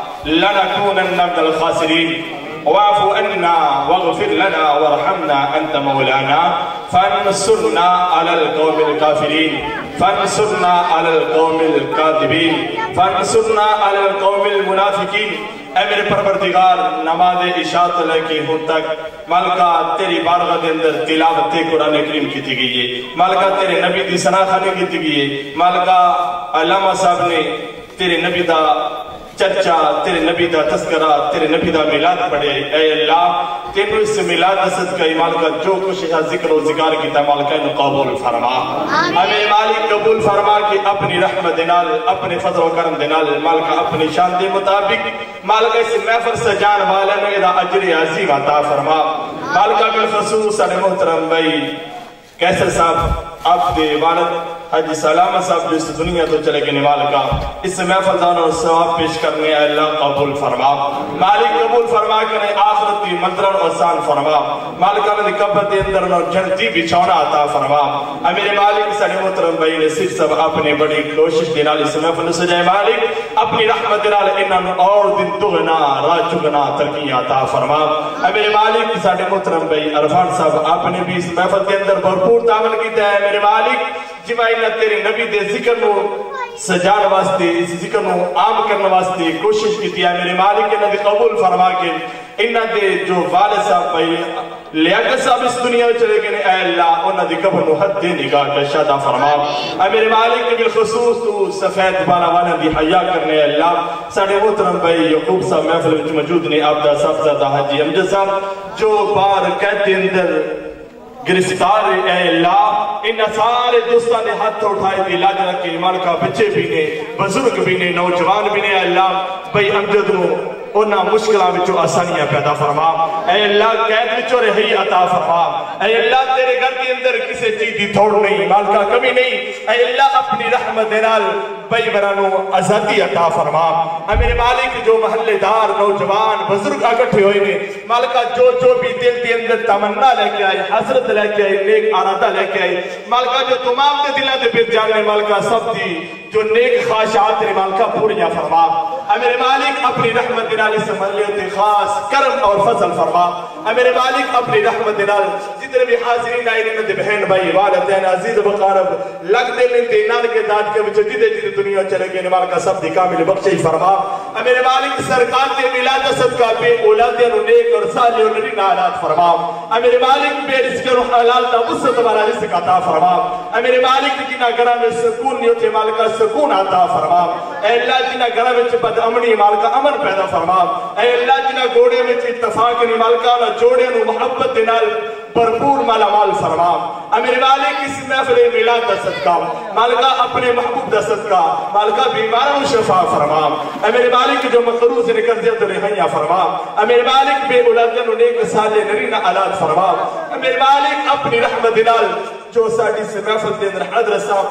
Speaker 5: لنكونن من الخاسرين واعف عنا واغفر لنا وارحمنا انت مولانا فانصرنا على القوم الكافرين فانصرنا على القوم الكاذبين فانصرنا على القوم المنافقين اے میرے پروردگار نماز عشاء تو لے کے ہوں تک مالکا تیری بارگاہ دے اندر تلاوت قرآن کریم کی گئی ہے مالکا تیرے نبی دی ثنا خوانی کی گئی ہے مالکا علامہ صاحب نے تیرے نبی دا چرچا تیرے نبی دا تذکرہ تیرے نبی دا میلاد پڑھے اے اللہ تینوں اس میلاد صدقہ مالکا جو کچھ ہے ذکر و ذکار کی تا مالکا انہوں قبول فرما ہمیں مالک قبول فرما کہ اپنی رحمت دنال اپنے فضل و کرم دنال مالکا اپنی شان دے مطابق مالکا اس محفل سجان والا نے دا اجر عظیم عطا فرما مالکا بالخصوص علی محترم بھائی کیسر صاحب آپ دے والد حج سلامہ صاحب جو اس دنیا تو چلے گئے مالکا اس محفل دانوں ثواب پیش کرنے اللہ قبول فرما مالک قبول فرما کرنے آخرتی مندرن آسان فرما مالکا نے قبر دے اندر نو جنتی بچھونا عطا فرما امیر مالک سلی محترم بھائی نے صرف سب اپنی بڑی کوشش دینال اس محفل سجائے مالک اپنی رحمت دینال انہاں اور دن دگنا راہ چگنا ترقی عطا فرما امیر مالک سلی محترم بھائی عرفان صاحب آپ نے بھی اس محفل کے اندر بھرپور تعامل کیتا ہے میرے مالک جمعینا تیرے نبی دے ذکر نو سجان واسطے اس ذکر نو عام کرنے واسطے کوشش کی دیا میرے مالک انہاں دے قبول فرما کے انہاں دے جو والد صاحب بھائی لیاقت صاحب اس دنیا میں چلے گئے اے اللہ انہاں دے قبر نو حد دے نگاہ کا شادہ فرما اے میرے مالک بالخصوص تو سفید بالا والا دی حیاء کرنے اے اللہ ساڑھے محترم بھائی یعقوب صاحب محفل وچ موجود نے عبدہ صاحب زادہ حجی امجد صاحب جو بار قید اندر گرفتار اے اللہ ان سارے دوستان نے ہاتھ اٹھائے دی لاج رکھے مالکا بچے بھی نے بزرگ بھی نے نوجوان بھی نے اے اللہ بھائی امجد نو انہاں مشکلہ بچو آسانیاں پیدا فرما اے اللہ قید بچو رہی عطا فرما اے اللہ تیرے گھر کے اندر کسے چیز دی تھوڑ نہیں مالکا کمی نہیں اے اللہ اپنی رحمت نال بھائی برانو آزادی عطا فرما اے میرے مالک جو محلے دار نوجوان بزرگ اکٹھے ہوئے نے مالکا جو بھی دل کے اندر تمنا لے کے آئے حضرت لے کے آئے نیک آرادہ لے کے آئے مالکا جو تمام دے دلہ دے پیت جانے مالکا سب دی جو نیک خواہشات نے مالکا پوریاں فرما اے میرے مالک اپنی رحمت نال اس محلیت خاص کرم اور فضل فرما اے میرے مالک اپنی رحمت نال جتنے بھی حاضرین آئے نے بہن بھائی والدین عزیز بقارب لگ دے لیں دینان کے داد کے وچ جدے جدے دنیا چلے گئے مالکا سب دی کامل بخشش فرما اے میرے مالک سرکار دے میلاد صدقہ بے اولادیں نیک اور صالح اور نبی نالات فرما اے میرے مالک بے رزق اور حلال دا وسط والا رزق عطا فرما اے میرے مالک جنہ گھراں میں سکون نہیں ہوتے مالکا سکون عطا فرما اے اللہ جنہ گھراں وچ بد امنی مالکا امن پیدا فرما اے اللہ جنہ گوڑے وچ اتفاق نہیں مالکا نہ جوڑے نو محبت دے نال بھرپور مالا مال فرما اے میرے مالک اس محفل میلاد دا صدقہ مالکا اپنے محبوب دا صدقہ مالکا بیماروں شفا فرما اے میرے مالک جو مقروض نے قرضیت رہائیاں فرما اے میرے مالک بے اولادن نیک صالح نرینہ اولاد فرما اے میرے مالک اپنی رحمت نال جو ساڈی سے محفل دے اندر حضرت صاحب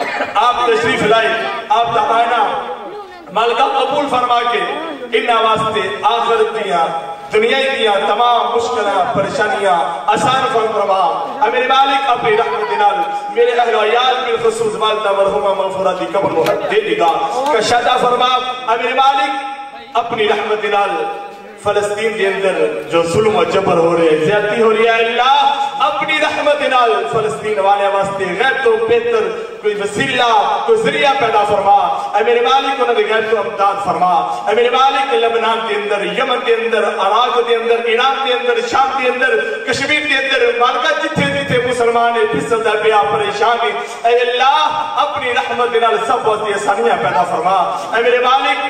Speaker 5: آپ تشریف لائے آپ دا آئینہ مالکا قبول فرما کے انہاں واسطے آخرت دیا دنیا دیا تمام مشکلیں پریشانیاں آسان فرما اے میرے مالک اپنی رحمت نال میرے اہل و عیال بالخصوص والدہ مرحومہ مغفورہ دی قبر و حد دے نگاہ کا شادہ فرما اے میرے مالک اپنی رحمت نال فلسطین کے اندر جو ظلم و جبر ہو رہے ہیں زیادتی ہو رہی ہے اللہ اپنی رحمت نال فلسطین والے واسطے غیر تو بہتر کوئی وسیلہ کوئی ذریعہ پیدا فرما اے میرے مالک انہوں نے غیر تو امداد فرما اے میرے مالک لبنان کے اندر یمن کے اندر عراق کے اندر ایران کے اندر شام کے اندر کشمیر کے اندر مالکہ جتھے جتھے مسلمان پسل در پیا پریشان اے اللہ اپنی رحمت نال سب واسطے آسانیاں پیدا فرما اے میرے مالک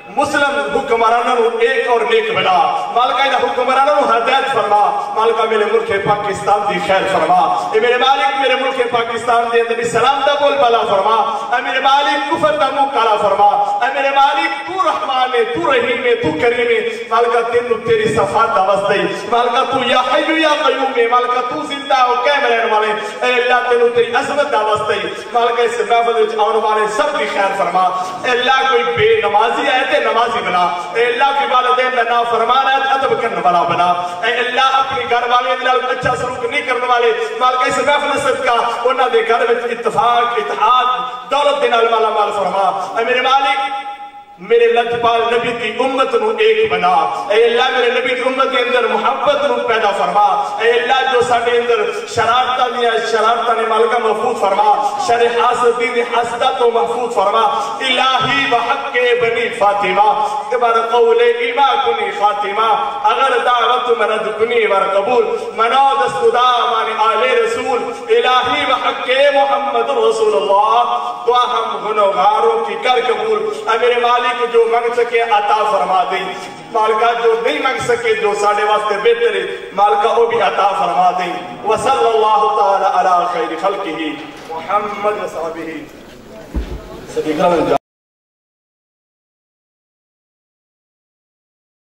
Speaker 5: مسلم حکمرانوں ایک اور نیک بنا مالکہ انہا حکمرانوں ہدایت فرما مالکہ میرے ملک پاکستان دی خیر فرما اے میرے مالک میرے ملک پاکستان دے اندر سلام دا بول بلا فرما اے میرے مالک کفر دا منہ کالا فرما اے میرے مالک تو رحمان ہے تو رحیم ہے تو کریم ہے مالکہ تینو تیری صفات دا وسط مالکہ تو یا حی یا قیوم ہے مالکہ تو زندہ ہو قائم رہنے والے اے اللہ تینو تیری عظمت دا وسط مالکہ اس محفل وچ آنے والے سب دی خیر فرما اے اللہ کوئی بے نمازی ہے تے نمازی بنا اے اللہ کی والدین دا نافرمان ہے ادب کرنے والا بنا اے اللہ اپنی گھر والے دلال اچھا سلوک نہیں کرنے والے مالکہ اس محفل صدقہ انہاں دے گھر وچ اتفاق اتحاد دولت دے نال مالا مال فرما اے میرے مالک میرے لجپال نبی کی امت نو ایک بنا اے اللہ میرے نبی کی امت کے اندر محبت نو پیدا فرما اے اللہ جو ساڑھے اندر شرارتہ نے مالکہ محفوظ فرما شر حاسدین حسدہ تو محفوظ فرما الہی وحق بنی فاطمہ ابر قول ایما کنی خاتمہ اگر دعوت مرد کنی ور قبول منو دست خدا مانی آل رسول الہی وحق محمد رسول اللہ دعا ہم گنوہاروں کی کر قبول اے میرے مالک جو منگ سکے عطا فرما دیں مالکہ جو نہیں منگ سکے جو ساڑھے واسطے بہتر ہے مالکہ وہ بھی عطا فرما دیں وصلی اللہ تعالی علی خیر خلقہ محمد و صحابہ